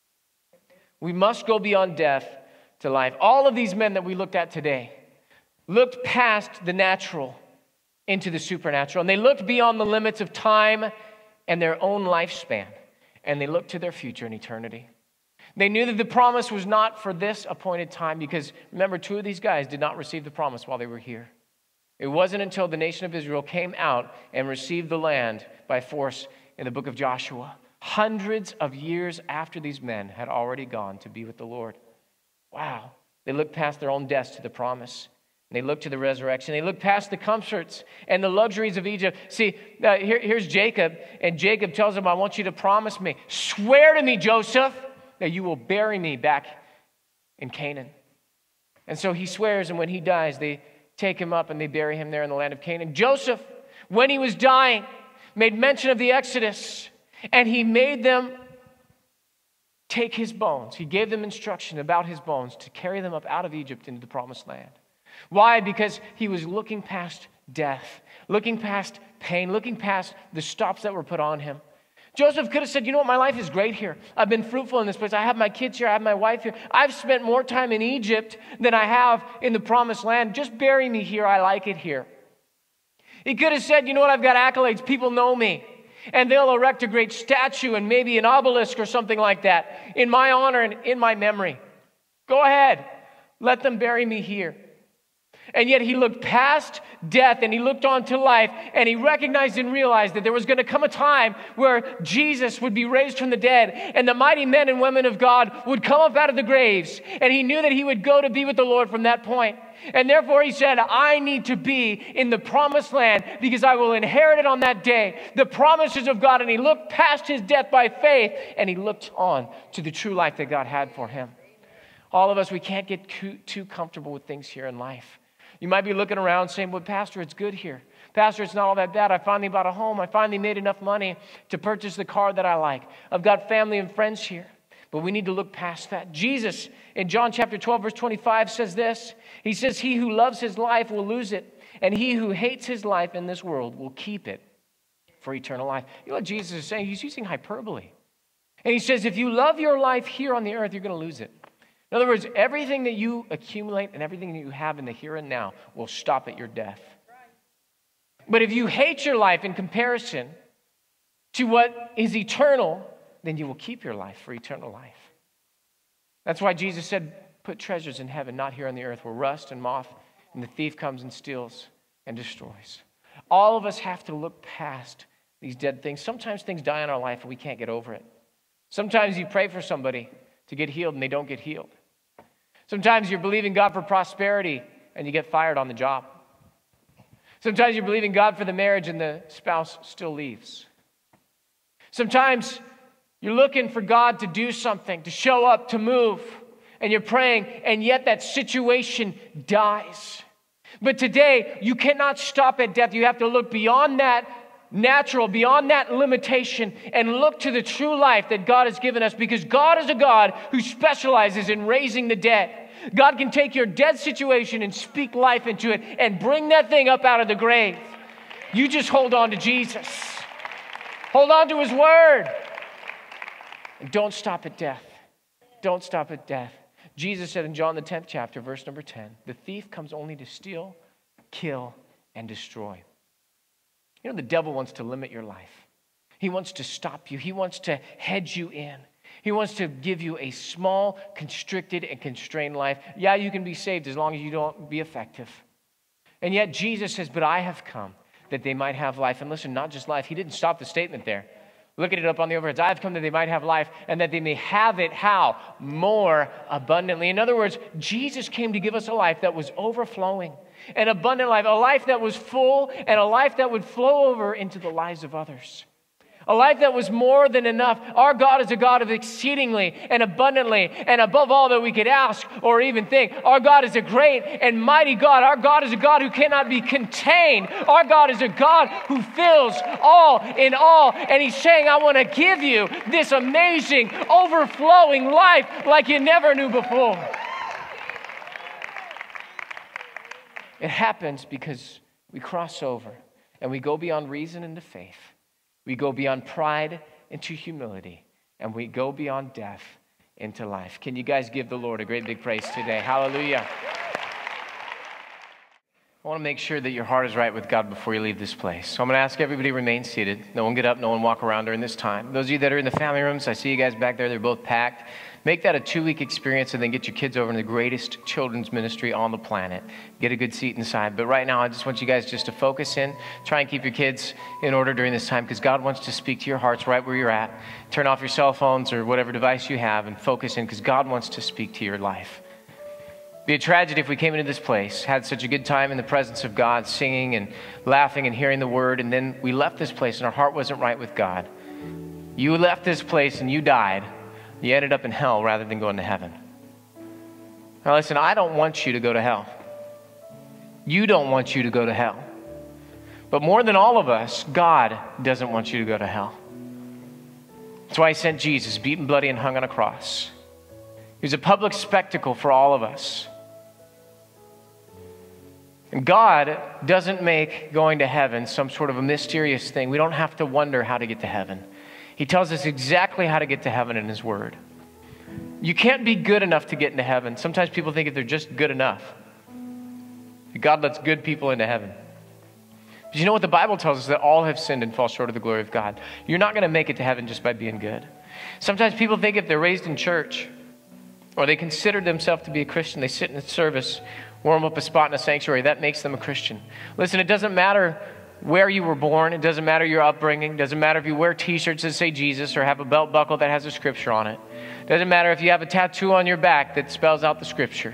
We must go beyond death to life. All of these men that we looked at today looked past the natural into the supernatural, and they looked beyond the limits of time and their own lifespan, and they looked to their future in eternity. They knew that the promise was not for this appointed time because, remember, two of these guys did not receive the promise while they were here. It wasn't until the nation of Israel came out and received the land by force in the book of Joshua. Hundreds of years after these men had already gone to be with the Lord. Wow. They looked past their own deaths to the promise. And they looked to the resurrection. They looked past the comforts and the luxuries of Egypt. See, uh, here, here's Jacob. And Jacob tells him, I want you to promise me. Swear to me, Joseph, that you will bury me back in Canaan. And so he swears, and when he dies, they take him up and they bury him there in the land of Canaan. Joseph, when he was dying, made mention of the Exodus. And he made them take his bones. He gave them instruction about his bones to carry them up out of Egypt into the promised land. Why? Because he was looking past death, looking past pain, looking past the stops that were put on him. Joseph could have said, you know what, my life is great here. I've been fruitful in this place. I have my kids here. I have my wife here. I've spent more time in Egypt than I have in the promised land. Just bury me here. I like it here. He could have said, you know what, I've got accolades. People know me. And they'll erect a great statue and maybe an obelisk or something like that in my honor and in my memory. Go ahead. Let them bury me here. And yet he looked past death and he looked on to life, and he recognized and realized that there was going to come a time where Jesus would be raised from the dead and the mighty men and women of God would come up out of the graves. And he knew that he would go to be with the Lord from that point. And therefore he said, I need to be in the promised land because I will inherit it on that day, the promises of God. And he looked past his death by faith and he looked on to the true life that God had for him. All of us, we can't get too, too comfortable with things here in life. You might be looking around saying, well, Pastor, it's good here. Pastor, it's not all that bad. I finally bought a home. I finally made enough money to purchase the car that I like. I've got family and friends here. But we need to look past that. Jesus, in John chapter twelve, verse twenty-five, says this. He says, he who loves his life will lose it, and he who hates his life in this world will keep it for eternal life. You know what Jesus is saying? He's using hyperbole. And he says, if you love your life here on the earth, you're going to lose it. In other words, everything that you accumulate and everything that you have in the here and now will stop at your death. But if you hate your life in comparison to what is eternal, then you will keep your life for eternal life. That's why Jesus said, put treasures in heaven, not here on the earth, where rust and moth and the thief comes and steals and destroys. All of us have to look past these dead things. Sometimes things die in our life and we can't get over it. Sometimes you pray for somebody to get healed and they don't get healed. Sometimes you're believing God for prosperity and you get fired on the job. Sometimes you're believing God for the marriage and the spouse still leaves. Sometimes you're looking for God to do something, to show up, to move, and you're praying, and yet that situation dies. But today, you cannot stop at death. You have to look beyond that natural, beyond that limitation, and look to the true life that God has given us, because God is a God who specializes in raising the dead. God can take your dead situation and speak life into it and bring that thing up out of the grave. You just hold on to Jesus. Hold on to his word. And don't stop at death. Don't stop at death. Jesus said in John the tenth chapter, verse number ten, the thief comes only to steal, kill, and destroy. You know, the devil wants to limit your life. He wants to stop you. He wants to hedge you in. He wants to give you a small, constricted, and constrained life. Yeah, you can be saved as long as you don't be effective. And yet Jesus says, but I have come that they might have life. And listen, not just life. He didn't stop the statement there. Look at it up on the overheads. I have come that they might have life and that they may have it how? More abundantly. In other words, Jesus came to give us a life that was overflowing, an abundant life, a life that was full, and a life that would flow over into the lives of others. A life that was more than enough. Our God is a God of exceedingly and abundantly and above all that we could ask or even think. Our God is a great and mighty God. Our God is a God who cannot be contained. Our God is a God who fills all in all. And he's saying, I want to give you this amazing, overflowing life like you never knew before. It happens because we cross over and we go beyond reason into faith. We go beyond pride into humility, and we go beyond death into life. Can you guys give the Lord a great big praise today? Hallelujah. I want to make sure that your heart is right with God before you leave this place. So I'm going to ask everybody to remain seated. No one get up, no one walk around during this time. Those of you that are in the family rooms, I see you guys back there. They're both packed. Make that a two-week experience and then get your kids over to the greatest children's ministry on the planet. Get a good seat inside. But right now, I just want you guys just to focus in. Try and keep your kids in order during this time because God wants to speak to your hearts right where you're at. Turn off your cell phones or whatever device you have and focus in because God wants to speak to your life. It'd be a tragedy if we came into this place, had such a good time in the presence of God, singing and laughing and hearing the word, and then we left this place and our heart wasn't right with God. You left this place and you died. You ended up in hell rather than going to heaven. Now listen, I don't want you to go to hell. You don't want you to go to hell. But more than all of us, God doesn't want you to go to hell. That's why he sent Jesus, beaten, bloody, and hung on a cross. He was a public spectacle for all of us. And God doesn't make going to heaven some sort of a mysterious thing. We don't have to wonder how to get to heaven. He tells us exactly how to get to heaven in his word. You can't be good enough to get into heaven. Sometimes people think if they're just good enough, God lets good people into heaven. But you know what the Bible tells us? That all have sinned and fall short of the glory of God. You're not going to make it to heaven just by being good. Sometimes people think if they're raised in church, or they consider themselves to be a Christian, they sit in a service, warm up a spot in a sanctuary, that makes them a Christian. Listen, it doesn't matter where you were born. It doesn't matter your upbringing. It doesn't matter if you wear t-shirts that say Jesus or have a belt buckle that has a scripture on it. It doesn't matter if you have a tattoo on your back that spells out the scripture.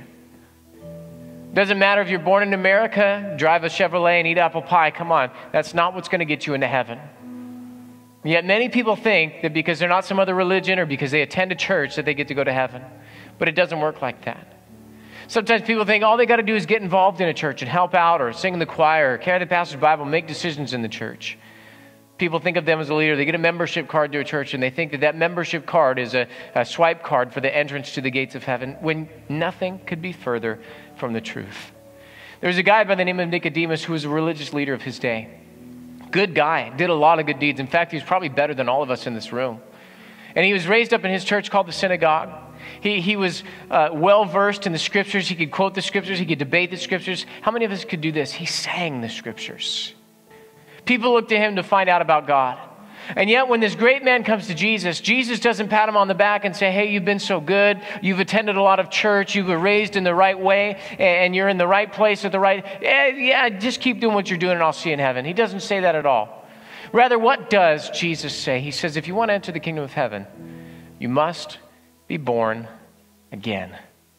It doesn't matter if you're born in America, drive a Chevrolet and eat apple pie. Come on, that's not what's going to get you into heaven. Yet many people think that because they're not some other religion or because they attend a church that they get to go to heaven. But it doesn't work like that. Sometimes people think all they got to do is get involved in a church and help out or sing in the choir or carry the pastor's Bible, make decisions in the church. People think of them as a leader. They get a membership card to a church and they think that that membership card is a, a swipe card for the entrance to the gates of heaven, when nothing could be further from the truth. There was a guy by the name of Nicodemus who was a religious leader of his day. Good guy, did a lot of good deeds. In fact, he was probably better than all of us in this room. And he was raised up in his church called the synagogue. He, he was uh, well-versed in the scriptures. He could quote the scriptures. He could debate the scriptures. How many of us could do this? He sang the scriptures. People look to him to find out about God. And yet when this great man comes to Jesus, Jesus doesn't pat him on the back and say, hey, you've been so good. You've attended a lot of church. You were raised in the right way and you're in the right place at the right, eh, yeah, just keep doing what you're doing and I'll see you in heaven. He doesn't say that at all. Rather, what does Jesus say? He says, if you want to enter the kingdom of heaven, you must be born again.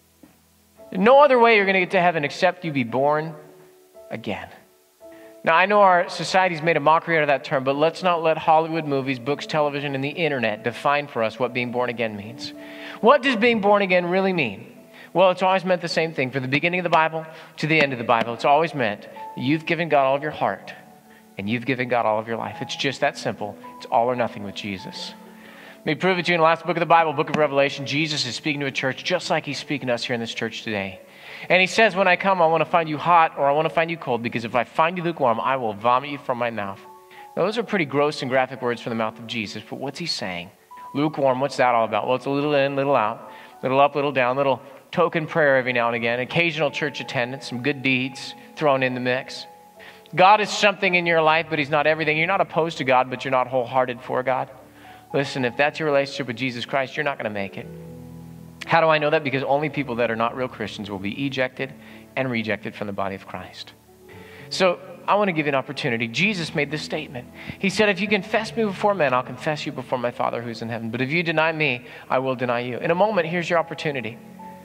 No other way you're going to get to heaven except you be born again. Now, I know our society's made a mockery out of that term, but let's not let Hollywood movies, books, television, and the internet define for us what being born again means. What does being born again really mean? Well, it's always meant the same thing. From the beginning of the Bible to the end of the Bible, it's always meant that you've given God all of your heart and you've given God all of your life. It's just that simple. It's all or nothing with Jesus. Let me prove it to you in the last book of the Bible, book of Revelation. Jesus is speaking to a church just like he's speaking to us here in this church today. And he says, when I come, I want to find you hot or I want to find you cold, because if I find you lukewarm, I will vomit you from my mouth. Now, those are pretty gross and graphic words from the mouth of Jesus, but what's he saying? Lukewarm, what's that all about? Well, it's a little in, little out, little up, little down, little token prayer every now and again, occasional church attendance, some good deeds thrown in the mix. God is something in your life, but he's not everything. You're not opposed to God, but you're not wholehearted for God. Listen, if that's your relationship with Jesus Christ, you're not going to make it. How do I know that? Because only people that are not real Christians will be ejected and rejected from the body of Christ. So I want to give you an opportunity. Jesus made this statement. He said, if you confess me before men, I'll confess you before my Father who's in heaven. But if you deny me, I will deny you. In a moment, here's your opportunity.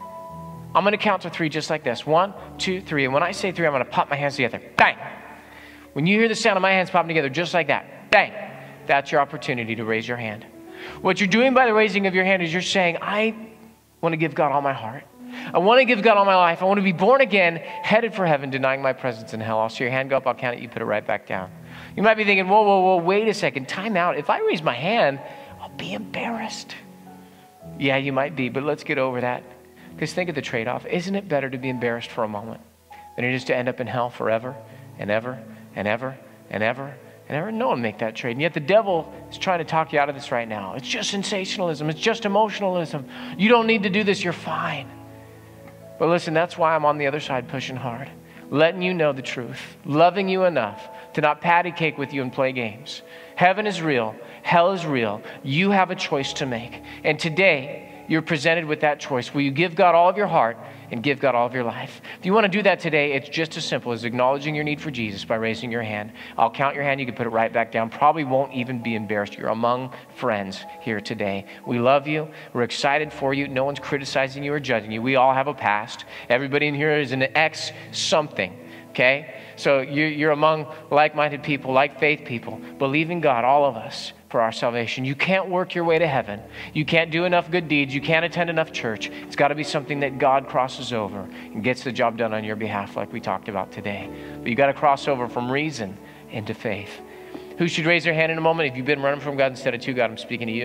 I'm going to count to three just like this. One, two, three. And when I say three, I'm going to pop my hands together. Bang! When you hear the sound of my hands popping together just like that, bang! That's your opportunity to raise your hand. What you're doing by the raising of your hand is you're saying, I want to give God all my heart. I want to give God all my life. I want to be born again, headed for heaven, denying my presence in hell. I'll see your hand go up. I'll count it. You put it right back down. You might be thinking, whoa, whoa, whoa, wait a second. Time out. If I raise my hand, I'll be embarrassed. Yeah, you might be, but let's get over that. Because think of the trade-off. Isn't it better to be embarrassed for a moment than it is to end up in hell forever and ever and ever and ever and ever? No one make that trade. And yet the devil is trying to talk you out of this right now. It's just sensationalism. It's just emotionalism. You don't need to do this. You're fine. But listen, that's why I'm on the other side pushing hard, letting you know the truth, loving you enough to not patty cake with you and play games. Heaven is real. Hell is real. You have a choice to make. And today, you're presented with that choice. Will you give God all of your heart and give God all of your life? If you want to do that today, it's just as simple as acknowledging your need for Jesus by raising your hand. I'll count your hand. You can put it right back down. Probably won't even be embarrassed. You're among friends here today. We love you. We're excited for you. No one's criticizing you or judging you. We all have a past. Everybody in here is an ex something, okay? So you're among like-minded people, like faith people, believing God, all of us, for our salvation. You can't work your way to heaven. You can't do enough good deeds. You can't attend enough church. It's got to be something that God crosses over and gets the job done on your behalf, like we talked about today. But you got to cross over from reason into faith. Who should raise their hand in a moment? If you've been running from God instead of to God, I'm speaking to you.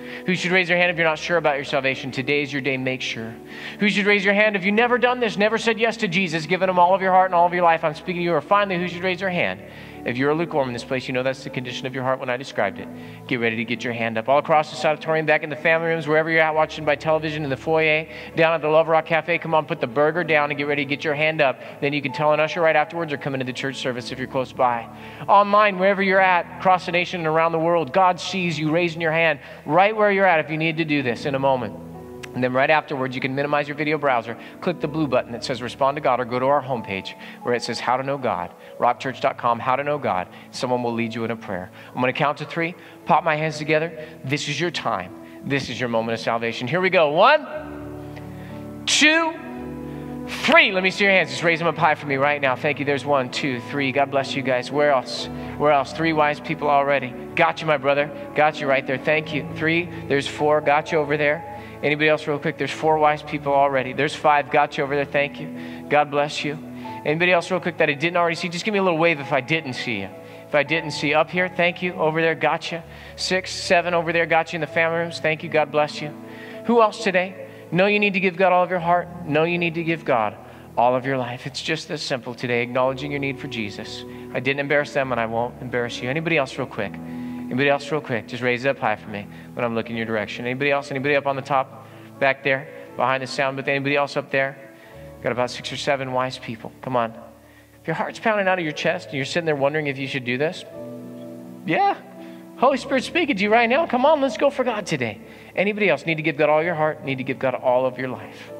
Who should raise their hand if you're not sure about your salvation? Today is your day, make sure. Who should raise your hand if you've never done this, never said yes to Jesus, given him all of your heart and all of your life? I'm speaking to you. Or finally, who should raise their hand? If you're a lukewarm in this place, you know that's the condition of your heart when I described it. Get ready to get your hand up. All across this auditorium, back in the family rooms, wherever you're at watching by television, in the foyer, down at the Love Rock Cafe, come on, put the burger down and get ready to get your hand up. Then you can tell an usher right afterwards or come into the church service if you're close by. Online, wherever you're at, across the nation and around the world, God sees you raising your hand right where you're at if you need to do this in a moment. And then right afterwards, you can minimize your video browser, click the blue button that says Respond to God, or go to our homepage where it says How to Know God, rock church dot com, How to Know God. Someone will lead you in a prayer. I'm going to count to three, pop my hands together. This is your time. This is your moment of salvation. Here we go. One, two, three. Let me see your hands. Just raise them up high for me right now. Thank you. There's one, two, three. God bless you guys. Where else? Where else? Three wise people already. Got you, my brother. Got you right there. Thank you. Three. There's four. Got you over there. Anybody else real quick? There's four wise people already. There's five. Got you over there. Thank you. God bless you. Anybody else real quick that I didn't already see? Just give me a little wave if I didn't see you. If I didn't see you. Up here, thank you. Over there, got you. Six, seven over there, got you in the family rooms. Thank you. God bless you. Who else today? Know you need to give God all of your heart. Know you need to give God all of your life. It's just this simple today, acknowledging your need for Jesus. I didn't embarrass them and I won't embarrass you. Anybody else real quick? Anybody else real quick? Just raise it up high for me when I'm looking your direction. Anybody else? Anybody up on the top? Back there, behind the sound booth. Anybody else up there? Got about six or seven wise people. Come on. If your heart's pounding out of your chest and you're sitting there wondering if you should do this, yeah. Holy Spirit's speaking to you right now. Come on, let's go for God today. Anybody else need to give God all your heart, need to give God all of your life?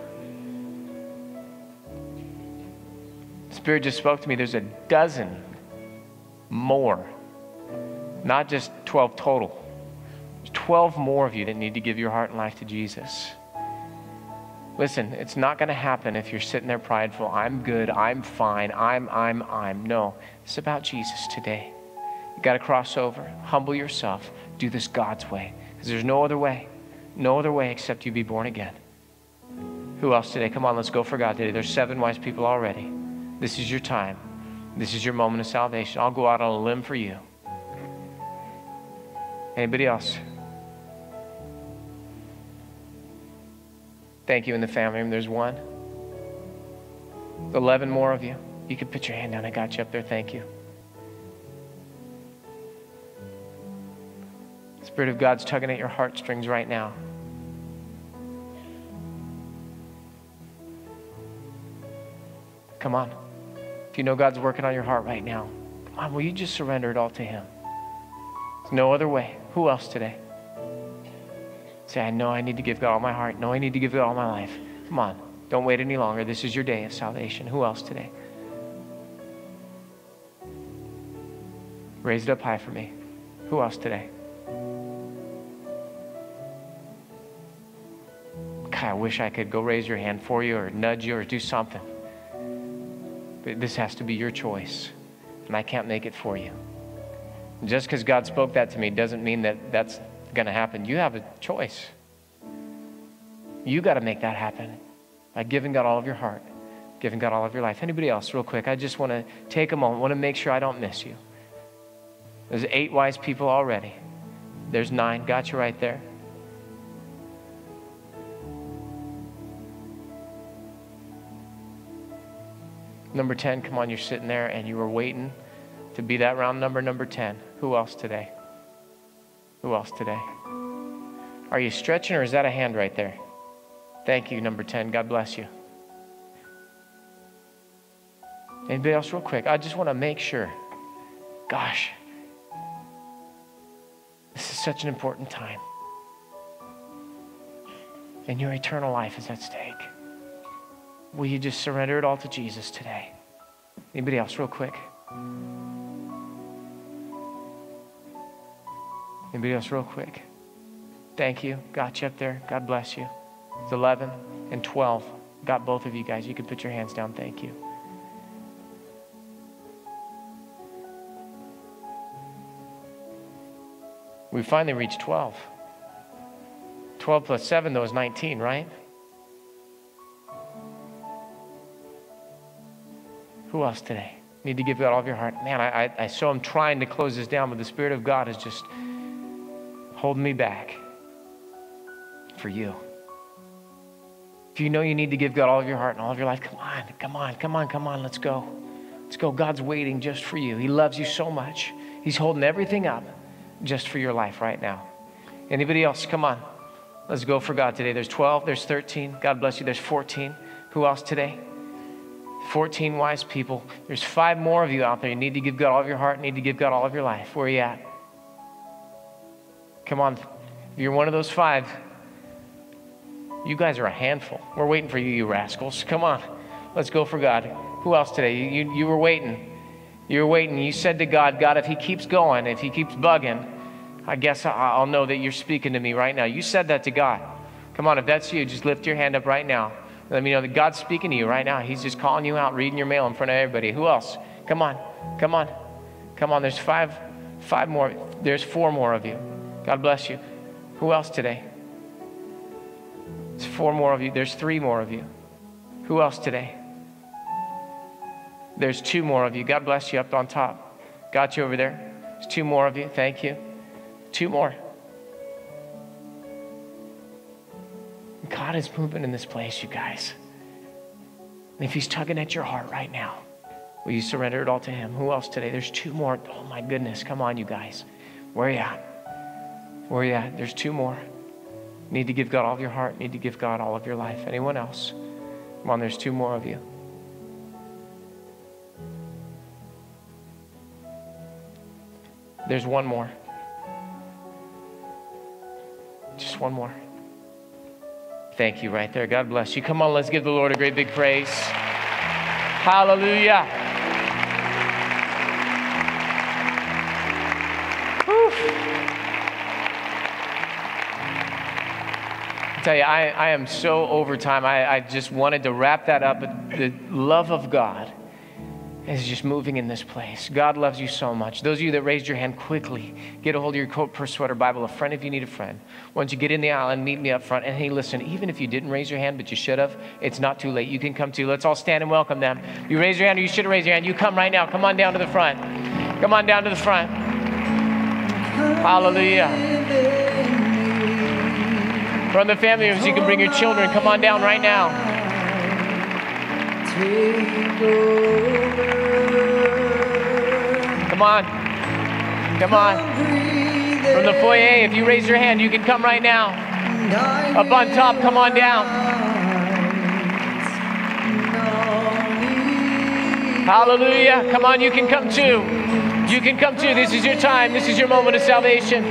The Spirit just spoke to me. There's a dozen more, not just twelve total. There's twelve more of you that need to give your heart and life to Jesus. Listen, it's not going to happen if you're sitting there prideful. I'm good. I'm fine. I'm, I'm, I'm. No, it's about Jesus today. You got to cross over. Humble yourself. Do this God's way. Because there's no other way. No other way except you be born again. Who else today? Come on, let's go for God today. There's seven wise people already. This is your time. This is your moment of salvation. I'll go out on a limb for you. Anybody else? Thank you in the family room. There's one. eleven more of you. You can put your hand down. I got you up there. Thank you. The Spirit of God's tugging at your heartstrings right now. Come on. If you know God's working on your heart right now, come on, will you just surrender it all to Him? There's no other way. Who else today? Say, I know I need to give God all my heart. No, I need to give God all my life. Come on. Don't wait any longer. This is your day of salvation. Who else today? Raise it up high for me. Who else today? God, I wish I could go raise your hand for you or nudge you or do something. But this has to be your choice. And I can't make it for you. Just because God spoke that to me doesn't mean that that's going to happen. You have a choice. You got to make that happen by giving God all of your heart, giving God all of your life. Anybody else, real quick? I just want to take a moment. Want to make sure I don't miss you. There's eight wise people already. There's nine. Got you right there. Number ten, come on, you're sitting there and you were waiting to be that round number, number ten. Who else today? Who else today? Are you stretching or is that a hand right there? Thank you, number ten. God bless you. Anybody else real quick? I just want to make sure. Gosh, this is such an important time. And your eternal life is at stake. Will you just surrender it all to Jesus today? Anybody else real quick? Anybody else real quick? Thank you. Got you up there. God bless you. It's eleven and twelve. Got both of you guys. You can put your hands down. Thank you. We finally reached twelve. twelve plus seven, though, is nineteen, right? Who else today? Need to give God all of your heart. Man, I, I, I so am trying to close this down, but the Spirit of God is just holding me back. for you. If you know you need to give God all of your heart and all of your life, come on, come on, come on, come on, let's go. Let's go. God's waiting just for you. He loves you so much. He's holding everything up just for your life right now. Anybody else? Come on. Let's go for God today. There's twelve, there's thirteen. God bless you. There's fourteen. Who else today? fourteen wise people. There's five more of you out there. You need to give God all of your heart, need to give God all of your life. Where are you at? Come on. If you're one of those five, you guys are a handful. We're waiting for you, you rascals. Come on. Let's go for God. Who else today? You, you, you were waiting. You were waiting. You said to God, God, if he keeps going, if he keeps bugging, I guess I'll know that you're speaking to me right now. You said that to God. Come on, if that's you, just lift your hand up right now. Let me know that God's speaking to you right now. He's just calling you out, reading your mail in front of everybody. Who else? Come on. Come on. Come on. There's five, five more. There's four more of you. God bless you. Who else today? There's four more of you. There's three more of you. Who else today? There's two more of you. God bless you up on top. Got you over there. There's two more of you. Thank you. Two more. God is moving in this place, you guys. And if he's tugging at your heart right now, will you surrender it all to him? Who else today? There's two more. Oh my goodness. Come on, you guys. Where are you at? Where are you at? There's two more. Need to give God all of your heart. Need to give God all of your life. Anyone else? Come on, there's two more of you. There's one more. Just one more. Thank you right there. God bless you. Come on, let's give the Lord a great big praise. Hallelujah. Whew. I tell you, I, I am so over time. I, I just wanted to wrap that up. But the love of God is just moving in this place. God loves you so much. Those of you that raised your hand, quickly get a hold of your coat, purse, sweater, Bible, a friend if you need a friend. Once you get in the aisle and meet me up front. And hey, listen, even if you didn't raise your hand, but you should have, it's not too late. You can come too. Let's all stand and welcome them. You raise your hand or you should have raised your hand. You come right now. Come on down to the front. Come on down to the front. Hallelujah. From the family members, you can bring your children. Come on down right now. Come on. Come on. From the foyer, if you raise your hand, you can come right now. Up on top, come on down. Hallelujah. Come on, you can come too. You can come too. This is your time. This is your moment of salvation.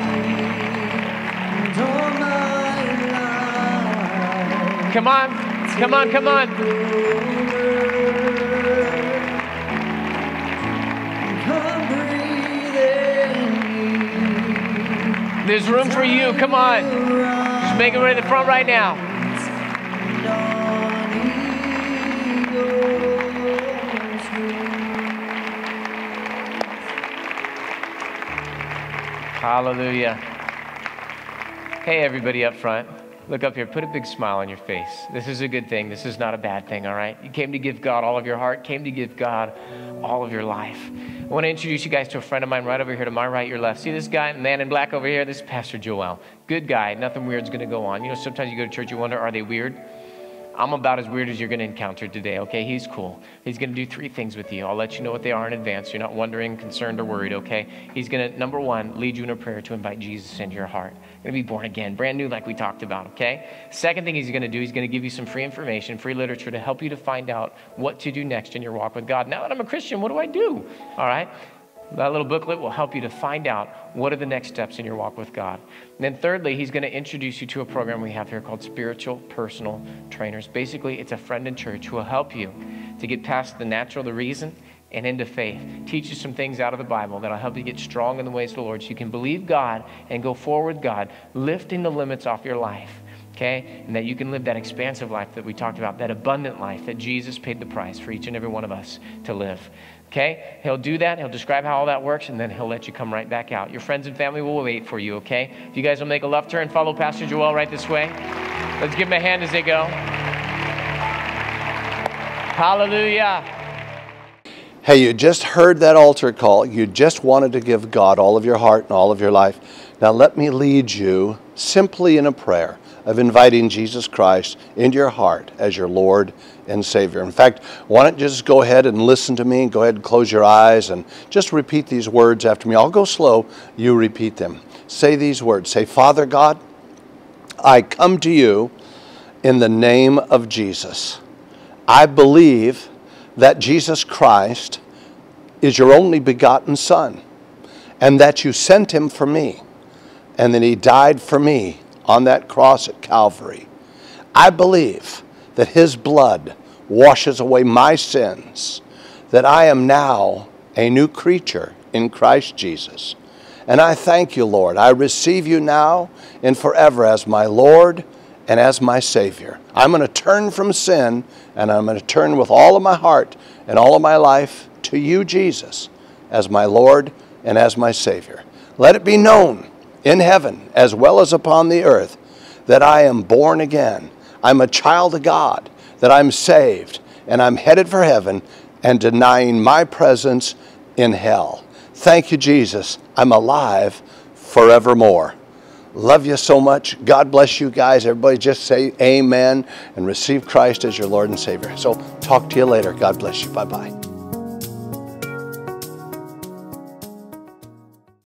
Come on. Come on, come on. There's room for you. Come on. Just make it right in the front right now. Hallelujah. Hey, everybody up front. Look up here. Put a big smile on your face. This is a good thing. This is not a bad thing, all right? You came to give God all of your heart, came to give God all of your life. I want to introduce you guys to a friend of mine right over here to my right, your left. See this guy, man in black over here? This is Pastor Joel. Good guy. Nothing weird's going to go on. You know, sometimes you go to church, you wonder, are they weird? I'm about as weird as you're going to encounter today, okay? He's cool. He's going to do three things with you. I'll let you know what they are in advance. You're not wondering, concerned, or worried, okay? He's going to, number one, lead you in a prayer to invite Jesus into your heart. You're going to be born again, brand new like we talked about, okay? Second thing he's going to do, he's going to give you some free information, free literature to help you to find out what to do next in your walk with God. Now that I'm a Christian, what do I do? All right? That little booklet will help you to find out what are the next steps in your walk with God. And then thirdly, he's going to introduce you to a program we have here called Spiritual Personal Trainers. Basically, it's a friend in church who will help you to get past the natural, the reason, and into faith. Teach you some things out of the Bible that will help you get strong in the ways of the Lord so you can believe God and go forward God, lifting the limits off your life. Okay? And that you can live that expansive life that we talked about, that abundant life that Jesus paid the price for each and every one of us to live. Okay? He'll do that. He'll describe how all that works, and then he'll let you come right back out. Your friends and family will wait for you, okay? If you guys will make a left turn, follow Pastor Joel right this way. Let's give him a hand as they go. Hallelujah. Hey, you just heard that altar call. You just wanted to give God all of your heart and all of your life. Now let me lead you simply in a prayer of inviting Jesus Christ into your heart as your Lord and Savior. In fact, why don't you just go ahead and listen to me, go ahead and close your eyes and just repeat these words after me. I'll go slow, you repeat them. Say these words. Say, Father God, I come to you in the name of Jesus. I believe that Jesus Christ is your only begotten Son, and that you sent him for me, and that he died for me on that cross at Calvary. I believe that his blood washes away my sins, that I am now a new creature in Christ Jesus. And I thank you, Lord. I receive you now and forever as my Lord and as my Savior. I'm going to turn from sin, and I'm going to turn with all of my heart and all of my life to you, Jesus, as my Lord and as my Savior. Let it be known in heaven as well as upon the earth that I am born again. I'm a child of God, that I'm saved, and I'm headed for heaven and denying my presence in hell. Thank you, Jesus. I'm alive forevermore. Love you so much. God bless you guys. Everybody just say amen and receive Christ as your Lord and Savior. So talk to you later. God bless you. Bye-bye.